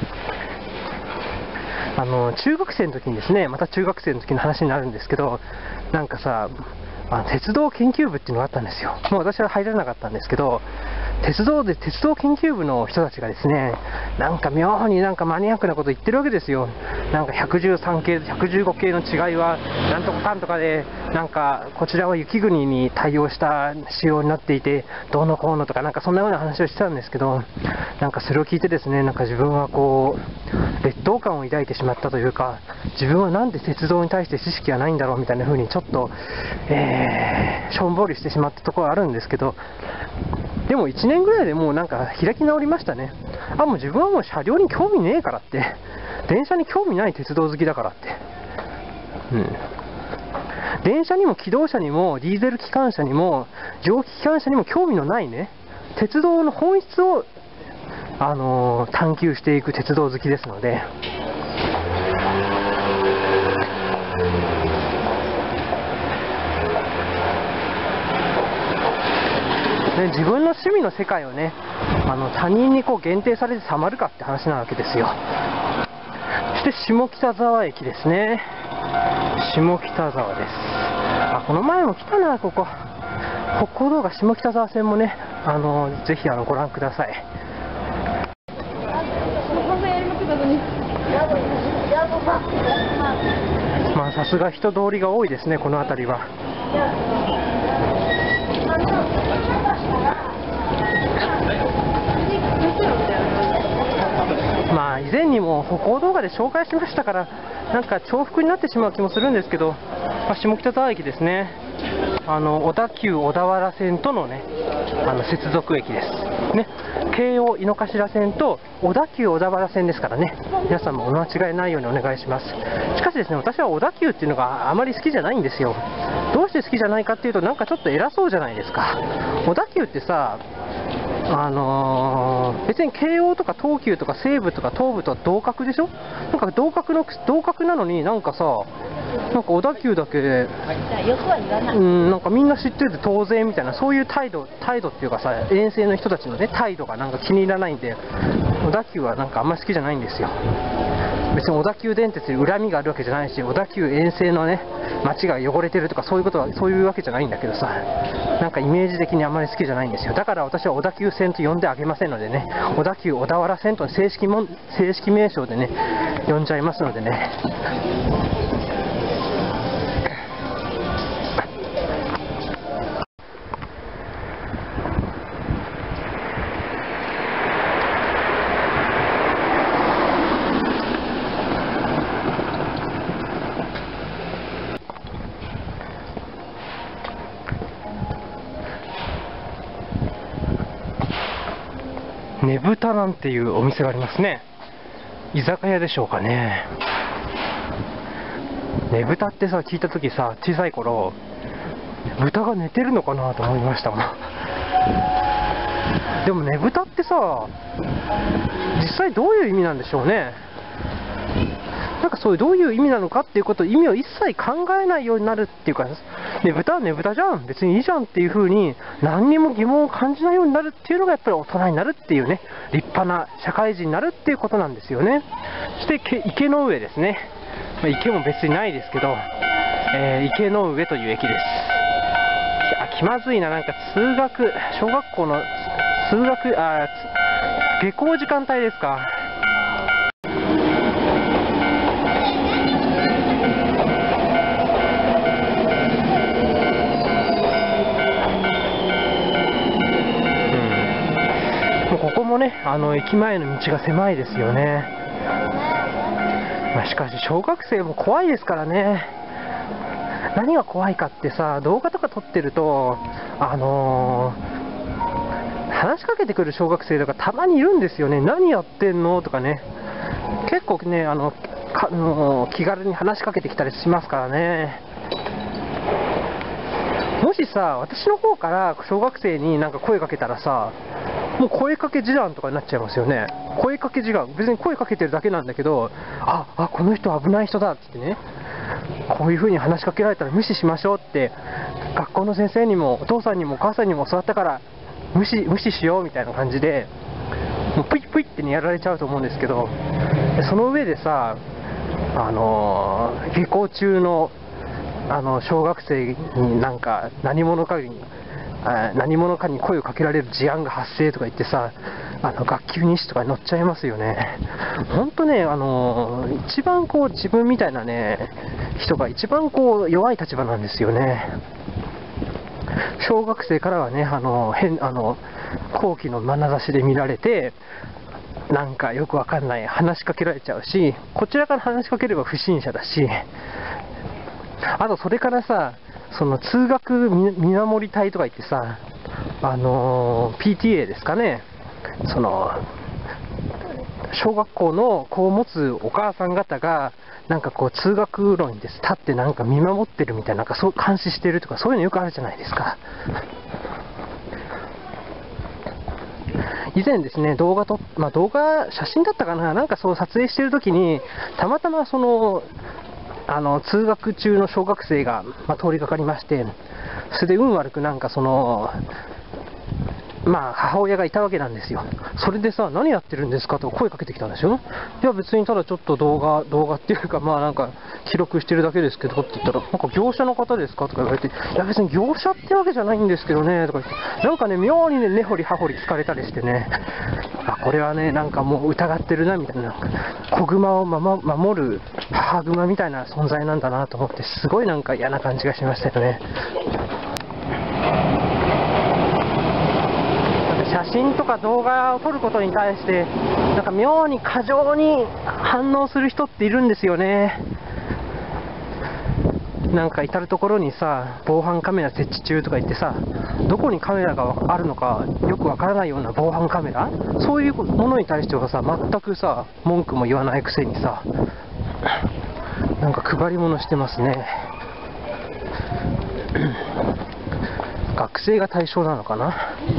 あの中学生の時にですね、また中学生の時の話になるんですけど、なんかさ、あの鉄道研究部っていうのがあったんですよ。もう私は入らなかったんですけど、鉄道で鉄道研究部の人たちがですね、なんか妙になんかマニアックなこと言ってるわけですよ。なんかひゃくじゅうさん系、ひゃくじゅうご系の違いはなんとかかんとかで、なんかこちらは雪国に対応した仕様になっていてどうのこうのとか、なんかそんなような話をしてたんですけど、なんかそれを聞いてですね、なんか自分はこう劣等感を抱いてしまったというか、自分はなんで鉄道に対して知識がないんだろうみたいな風にちょっと、えー、しょんぼりしてしまったところがあるんですけど、でもいちねんぐらいでもうなんか開き直りましたね。あ、もう自分はもう車両に興味ねえからって、電車に興味ない鉄道好きだからって、うん、電車にも機動車にもディーゼル機関車にも蒸気機関車にも興味のないね、鉄道の本質を、あのー、探求していく鉄道好きですので、ね、自分の趣味の世界をね、あの他人にこう限定されてたまるかって話なわけですよ。そして下北沢駅ですね。下北沢です。あ、この前も来たな、ここ。北港動画下北沢線もね、あのぜひあのご覧ください。まあさすが人通りが多いですね、この辺りは。まあ以前にも歩行動画で紹介しましたから、なんか重複になってしまう気もするんですけど、まあ、下北沢駅ですね。あの小田急小田原線とのね、あの接続駅ですね。京王井の頭線と小田急小田原線ですからね、皆さんもお間違いないようにお願いします。しかしですね、私は小田急っていうのがあまり好きじゃないんですよ。どうして好きじゃないかっていうと、なんかちょっと偉そうじゃないですか。小田急ってさ、あのー、別に京王とか東急とか西武とか東武とは同格でしょ。なんか同格の同格なのに、なんかさ、なんか小田急だけ、うん、なんかみんな知ってて当然みたいな、そういう態度、態度っていうかさ、沿線の人たちのね、態度がなんか気に入らないんで、小田急はなんかあんまり好きじゃないんですよ。別に小田急電鉄に恨みがあるわけじゃないし、小田急沿線のね、街が汚れてるとかそういうことは、そういうわけじゃないんだけどさ、なんかイメージ的にあんまり好きじゃないんですよ。だから私は小田急線と呼んであげませんのでね、小田急小田原線と正式も正式名称でね、呼んじゃいますのでね。ねぶたなんていうお店がありますね。居酒屋でしょうかね。ねぶたってさ、聞いたときさ、小さい頃、豚が寝てるのかなと思いましたもん。でもねぶたってさ、実際どういう意味なんでしょうね。なんかそういうどういう意味なのかっていうこと、意味を一切考えないようになるっていうか、ねぶたはねぶたじゃん、別にいいじゃんっていう風に何にも疑問を感じないようになるっていうのがやっぱり大人になるっていうね、立派な社会人になるっていうことなんですよね。そして池の上ですね。まあ、池も別にないですけど、えー、池の上という駅です。いや気まずいな、なんか通学、小学校の通学、あ下校時間帯ですか。ここもね、あの駅前の道が狭いですよね。まあ、しかし小学生も怖いですからね。何が怖いかってさ、動画とか撮ってると、あのー、話しかけてくる小学生とかたまにいるんですよね。何やってんのとかね。結構ね、あのかあの気軽に話しかけてきたりしますからね。もしさ、私の方から小学生になんか声かけたらさ、 もう声かけ示談とかになっちゃいますよね。声かけ示談、別に声かけてるだけなんだけど、ああ、この人危ない人だって言ってね、こういう風に話しかけられたら無視しましょうって、学校の先生にもお父さんにもお母さんにも教わったから無視無視しようみたいな感じで、もうプイプイって、ね、やられちゃうと思うんですけど、その上でさ、あのー、下校中のあの小学生になんか何者かに何者かに声をかけられる事案が発生とか言ってさ、あの学級日誌とかに載っちゃいますよね。本当ね、あのー、一番こう自分みたいなね人が一番こう弱い立場なんですよね。小学生からはね、あの変あの好奇の眼差しで見られて、なんかよくわかんない話しかけられちゃうし、こちらから話しかければ不審者だし、あとそれからさ、その通学見守り隊とか言ってさ、あのー、ピーティーエー ですかね、その小学校の子を持つお母さん方がなんかこう通学路にです立ってなんか見守ってるみたいな、なんかそう監視してるとか、そういうのよくあるじゃないですか。以前ですね、動画と、まあ、動画写真だったかな、なんかそう撮影してるときにたまたまそのあの通学中の小学生が、まあ、通りかかりまして、それで運悪くなんかそのまあ母親がいたわけなんですよ。それでさ、何やってるんですかと声かけてきたんですよ。いや別にただちょっと動画動画っていうか、まあなんか記録してるだけですけどって言ったら、なんか業者の方ですかとか言われて、いや別に業者ってわけじゃないんですけどねとか言って、なんかね妙にね根掘り葉掘り聞かれたりしてね、あこれはねなんかもう疑ってるなみたいな、子熊を、まま、守る母熊みたいな存在なんだなと思って、すごいなんか嫌な感じがしましたよね。写真とか動画を撮ることに対してなんか妙に過剰に反応する人っているんですよね。なんか至る所にさ、防犯カメラ設置中とか言ってさ、どこにカメラがあるのかよくわからないような防犯カメラ、そういうものに対してはさ、全くさ文句も言わないくせにさ、なんか配り物してますね。学生が対象なのかな。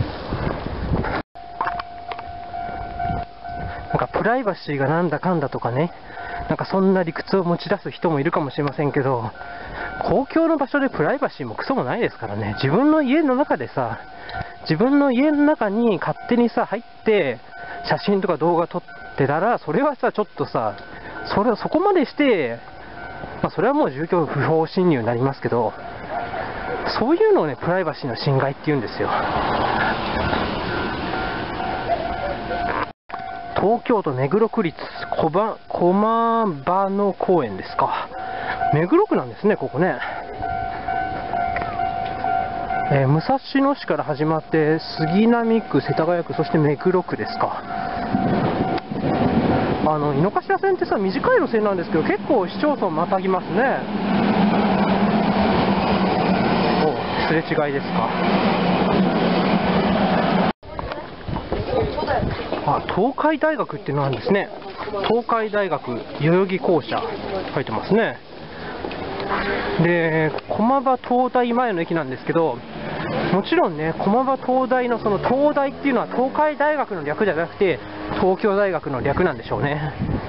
なんかプライバシーがなんだかんだとかね、なんかそんな理屈を持ち出す人もいるかもしれませんけど、公共の場所でプライバシーもクソもないですからね。自分の家の中でさ、自分の家の中に勝手にさ入って写真とか動画撮ってたら、それはさちょっとさ、それはそこまでして、まあ、それはもう住居不法侵入になりますけど、そういうのをねプライバシーの侵害って言うんですよ。東京都目黒区立駒場野公園ですか。目黒区なんですね、ここね。えー、武蔵野市から始まって杉並区、世田谷区、そして目黒区ですか。あの井の頭線ってさ、短い路線なんですけど、結構市町村またぎますね。お、すれ違いですか。あ、東海大学っていうのなんですね。東海大学代々木校舎書いてますね。で、駒場東大前の駅なんですけど、もちろんね、駒場東大のその東大っていうのは東海大学の略じゃなくて東京大学の略なんでしょうね。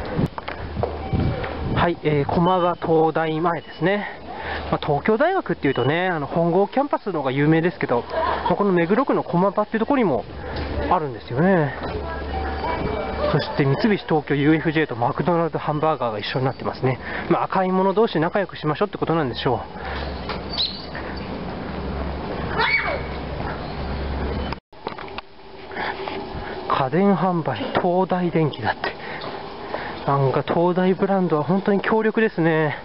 はい、えー、駒場東大前ですね。まあ、東京大学っていうとね、あの本郷キャンパスの方が有名ですけど、まあ、この目黒区の駒場っていうところにもあるんですよね。そして三菱東京 ユーエフジェー とマクドナルドハンバーガーが一緒になってますね。まあ、赤い者同士仲良くしましょうってことなんでしょう。家電販売東大電機だって。なんか東大ブランドは本当に強力ですね。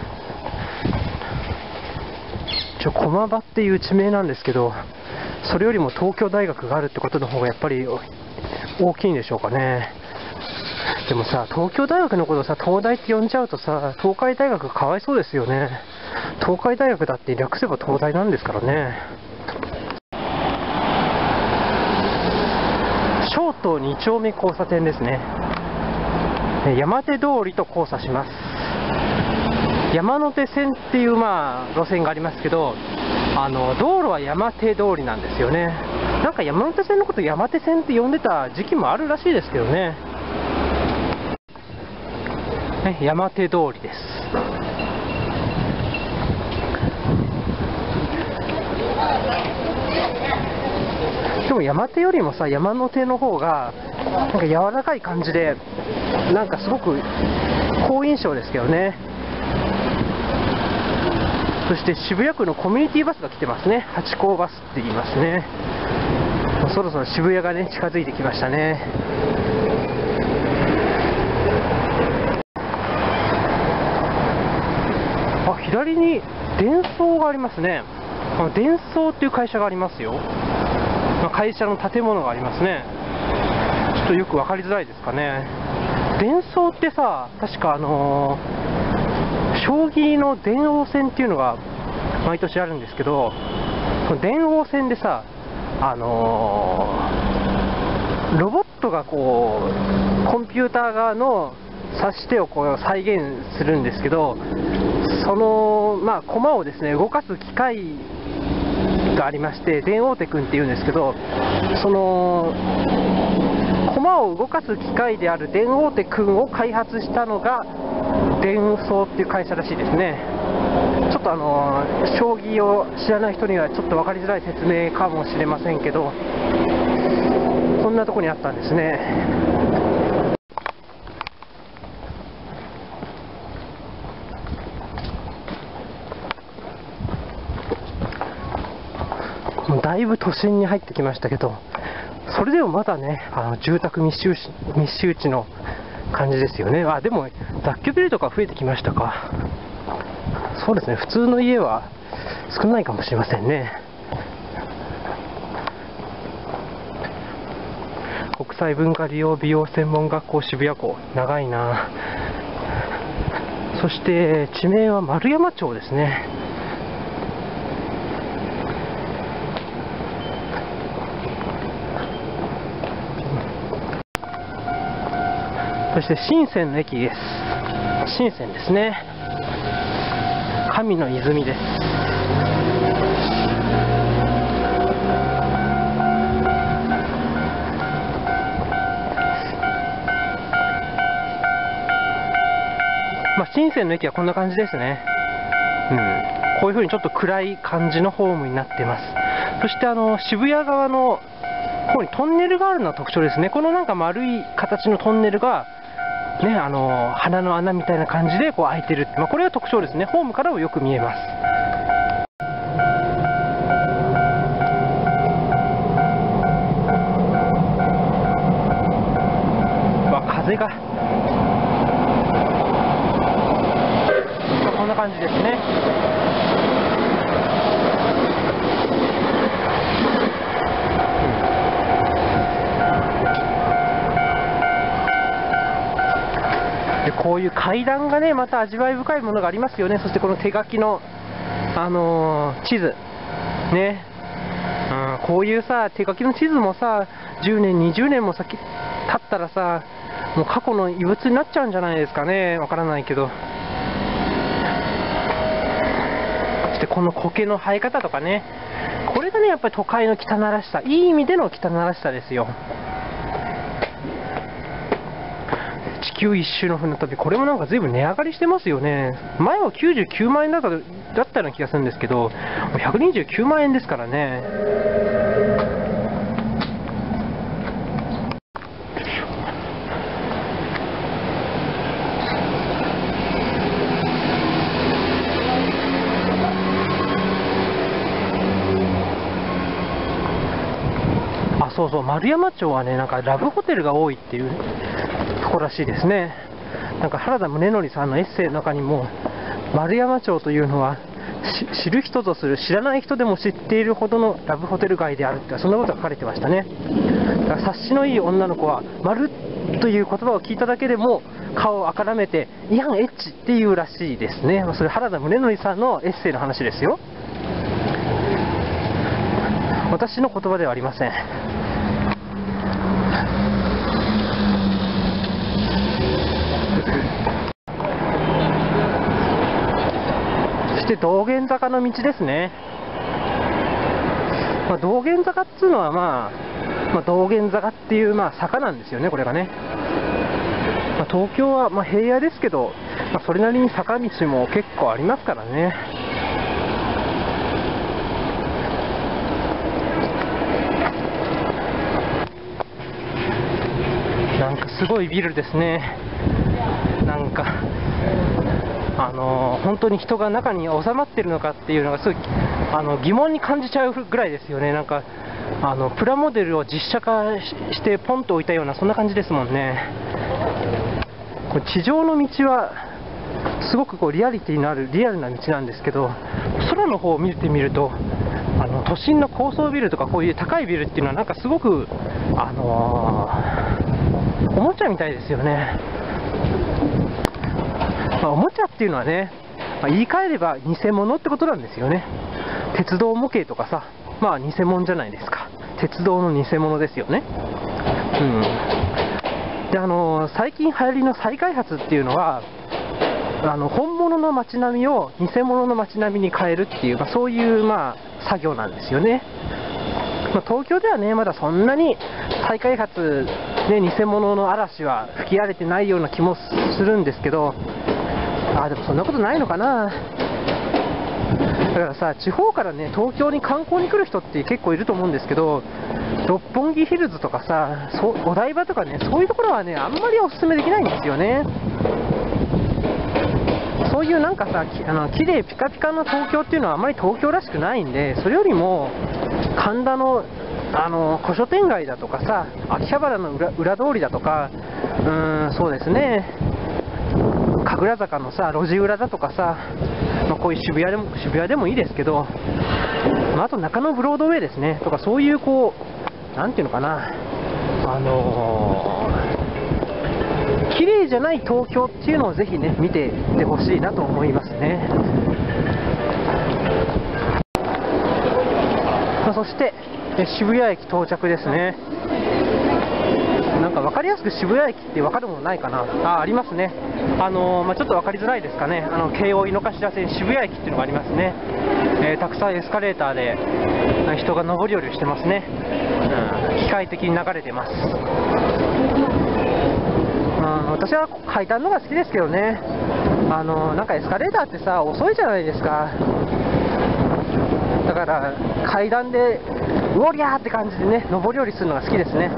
一応駒場っていう地名なんですけど、それよりも東京大学があるってことの方がやっぱり大きいんでしょうかね。でもさ、東京大学のことをさ東大って呼んじゃうとさ、東海大学がかわいそうですよね。東海大学だって略せば東大なんですからね。小東に丁目交差点ですね。山手通りと交差します。山手線っていうまあ路線がありますけど、あの道路は山手通りなんですよね。 なんか山手線のこと山手線って呼んでた時期もあるらしいですけどね。ね、山手通りです。でも山手よりもさ、山手の方がなんか柔らかい感じで、なんかすごく好印象ですけどね。そして渋谷区のコミュニティバスが来てますね。ハチ公バスって言いますね。もうそろそろ渋谷がね近づいてきましたね。あ、左にデンソーがありますね。デンソーっていう会社がありますよ。会社の建物がありますね。ちょっとよく分かりづらいですかね。電装ってさ、確かあのー、将棋の電王戦っていうのが毎年あるんですけど、その電王戦でさ、あのー、ロボットがこうコンピューター側の指し手をこう再現するんですけど、そのまあ駒をですね動かす機械がありまして、電王手くんっていうんですけど、その駒を動かす機械である電王手くんを開発したのが電装っていう会社らしいですね。ちょっとあの将棋を知らない人にはちょっと分かりづらい説明かもしれませんけど、こんなとこにあったんですね。だいぶ都心に入ってきましたけど、それでもまだね、あの住宅密集地、密集地の感じですよね。あ、でも雑居ビルとか増えてきましたか。そうですね、普通の家は少ないかもしれませんね。国際文化利用美容専門学校渋谷校、長いな。そして地名は丸山町ですね。そして深センの駅です。深センですね。神の泉です。まあ、深センの駅はこんな感じですね。うん、こういう風にちょっと暗い感じのホームになってます。そしてあの渋谷側の方にトンネルがあるのは特徴ですね。このなんか丸い形のトンネルがね、あの鼻の穴みたいな感じでこう開いてる、まあ、これが特徴ですね。ホームからもよく見えます。わ、風が、まあ、こんな感じですね。こういう階段がね、また味わい深いものがありますよね。そしてこの手書きの、あのー、地図、ね、うん、こういうさ、手書きの地図もさ、じゅうねん、にじゅうねんも先経ったらさ、もう過去の遺物になっちゃうんじゃないですかね。わからないけど。そしてこの苔の生え方とかね、これがね、やっぱり都会の汚らしさ、いい意味での汚らしさですよ。地球一周の船旅、これもなんか随分値上がりしてますよね。前はきゅうじゅうきゅうまんえんだっただったような気がするんですけど、ひゃくにじゅうきゅうまんえんですからね。あ、そうそう、丸山町はね、なんかラブホテルが多いっていうところらしいですね。なんか原田宗則さんのエッセイの中にも、丸山町というのは知る人ぞする、知らない人でも知っているほどのラブホテル街であるって、そんなことが書かれてましたね。だから察しのいい女の子は丸という言葉を聞いただけでも顔をあからめていやんエッチっていうらしいですね。それ原田宗則さんのエッセイの話ですよ。私の言葉ではありません。そして道玄坂の道ですね。 まあ、道玄坂っていうのは、まあ、まあ道玄坂っていうまあ坂なんですよね、これがね。まあ、東京はまあ平野ですけど、まあ、それなりに坂道も結構ありますからね。なんかすごいビルですね。なんかあのー、本当に人が中に収まってるのかっていうのがすごいあの疑問に感じちゃうぐらいですよね。なんかあのプラモデルを実写化してポンと置いたようなそんな感じですもんね。これ地上の道はすごくこうリアリティのあるリアルな道なんですけど、空の方を見てみるとあの都心の高層ビルとかこういう高いビルっていうのはなんかすごくあのー、おもちゃみたいですよね。まあ、おもちゃっていうのはね、まあ、言い換えれば偽物ってことなんですよね。鉄道模型とかさ、まあ偽物じゃないですか。鉄道の偽物ですよね。うん。で、あのー、最近流行りの再開発っていうのは、あの本物の街並みを偽物の街並みに変えるっていう、まあ、そういう、まあ、作業なんですよね。まあ、東京ではね、まだそんなに再開発、ね、偽物の嵐は吹き荒れてないような気もするんですけど、あーでもそんなことないのかな。だからさ、地方からね、東京に観光に来る人って結構いると思うんですけど、六本木ヒルズとかさ、そお台場とかね、そういうところはね、あんまりおすすめできないんですよね。そういうなんかさ、きあの綺麗ピカピカの東京っていうのはあまり東京らしくないんで、それよりも神田のあの古書店街だとかさ、秋葉原の 裏, 裏通りだとか、うーん、そうですね、神楽坂のさ路地裏だとかさ、まあ、こういう渋谷でも渋谷でもいいですけど、まあ、あと中野ブロードウェイですねとか、そういうこうなんていうのかな、あのー、綺麗じゃない東京っていうのをぜひね見ていってほしいなと思いますね。まあ、そして渋谷駅到着ですね。なんか分かりやすく渋谷駅って分かるものないかな。あ、ありますね。あのーまあ、ちょっと分かりづらいですかね。あの京王井の頭線渋谷駅っていうのがありますね。えー、たくさんエスカレーターで人が上り下りしてますね。うん、機械的に流れてます。うん、私は階段の方が好きですけどね。あのー、なんかエスカレーターってさ遅いじゃないですか。だから階段でうおりゃーって感じでね上り下りするのが好きですね。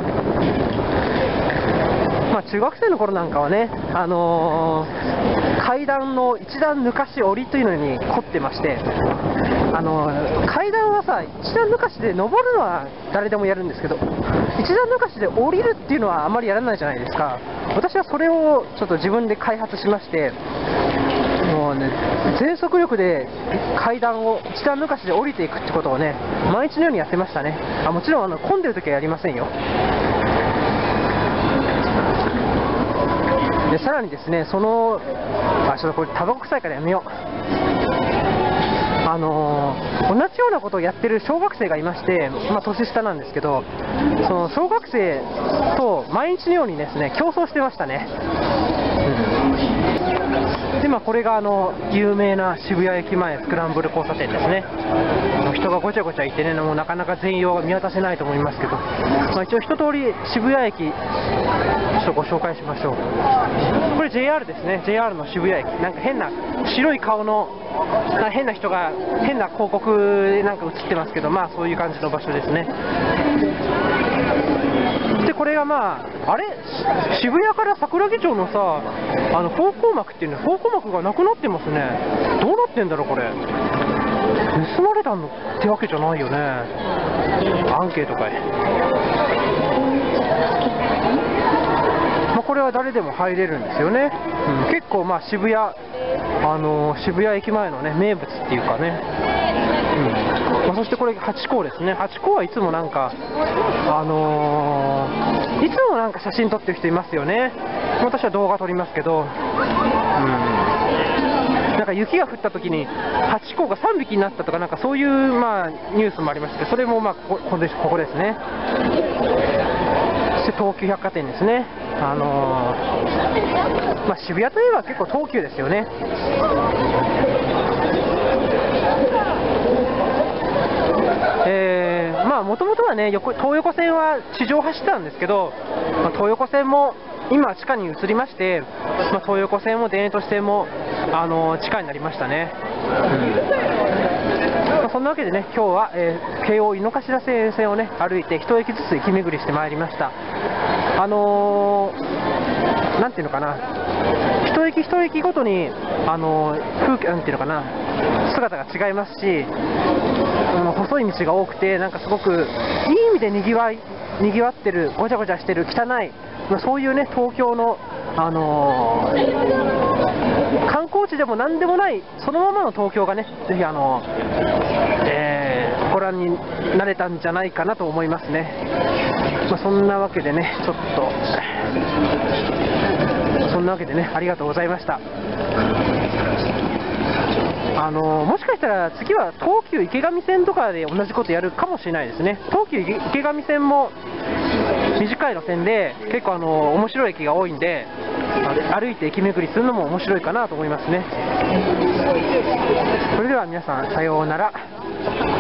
まあ、中学生の頃なんかはね、あのー、階段の一段抜かし降りというのに凝ってまして、あのー、階段はさ一段抜かしで登るのは誰でもやるんですけど、一段抜かしで降りるっていうのはあまりやらないじゃないですか。私はそれをちょっと自分で開発しまして、もうね、全速力で階段を一段抜かしで降りていくってことをね毎日のようにやってましたね。あ、もちろんあの混んでる時はやりませんよ。でさらにですね、そのあちょっとこれタバコ臭いからやめよう。あのー、同じようなことをやってる小学生がいまして、まあ、年下なんですけど、その小学生と毎日のようにですね競争してましたね。うん、でまあこれがあの有名な渋谷駅前スクランブル交差点ですね。人がごちゃごちゃいてね、もうなかなか全容が見渡せないと思いますけど、まあ、一応一通り渋谷駅ちょっとご紹介しましょう。これ ジェイアール ですね。 ジェイアール の渋谷駅、なんか変な白い顔の変な人が変な広告でなんか映ってますけど、まあそういう感じの場所ですね。でこれがまああれ渋谷から桜木町のさあの方向幕っていうの方向幕がなくなってますね。どうなってんだろうこれ。盗まれたのってわけじゃないよね。アンケートかい。まあ、これは誰でも入れるんですよね。うん、結構まあ渋谷、あのー、渋谷駅前のね名物っていうかね。うん、まあ、そしてこれハチ公ですね。ハチ公はいつもなんかあのー、いつもなんか写真撮ってる人いますよね。私は動画撮りますけど、うん、なんか雪が降った時にハチ公がさんびきになったとか、なんかそういうまあニュースもありまして、それもまあここですここですね。そして東急百貨店ですね。あのーまあ、渋谷といえば結構東急ですよね。 えー、まあもともとはね、横東横線は地上を走ってたんですけど、まあ、東横線も今は地下に移りまして、まあ、東横線も田園都市線もあの地下になりましたね。うんまあ、そんなわけでね、今日は、えー、京王井の頭線線をね歩いて一駅ずつ駅巡りしてまいりました。あのー、なんていうのかな、一駅一駅ごとに、あのー、風景なんていうのかな、姿が違いますし、あの細い道が多くて、なんかすごくいい意味でにぎわい、にぎわってる、ごちゃごちゃしてる、汚い、まあ、そういうね東京の、あのー、観光地でもなんでもないそのままの東京がね、ぜひあのーえー、ご覧になれたんじゃないかなと思いますね。まあ、そんなわけでね、ちょっとそんなわけでね、ありがとうございました。あのもしかしたら次は東急池上線とかで同じことやるかもしれないですね。東急池上線も短い路線で結構あの面白い駅が多いんで、歩いて駅巡りするのも面白いかなと思いますね。それでは皆さん、さようなら。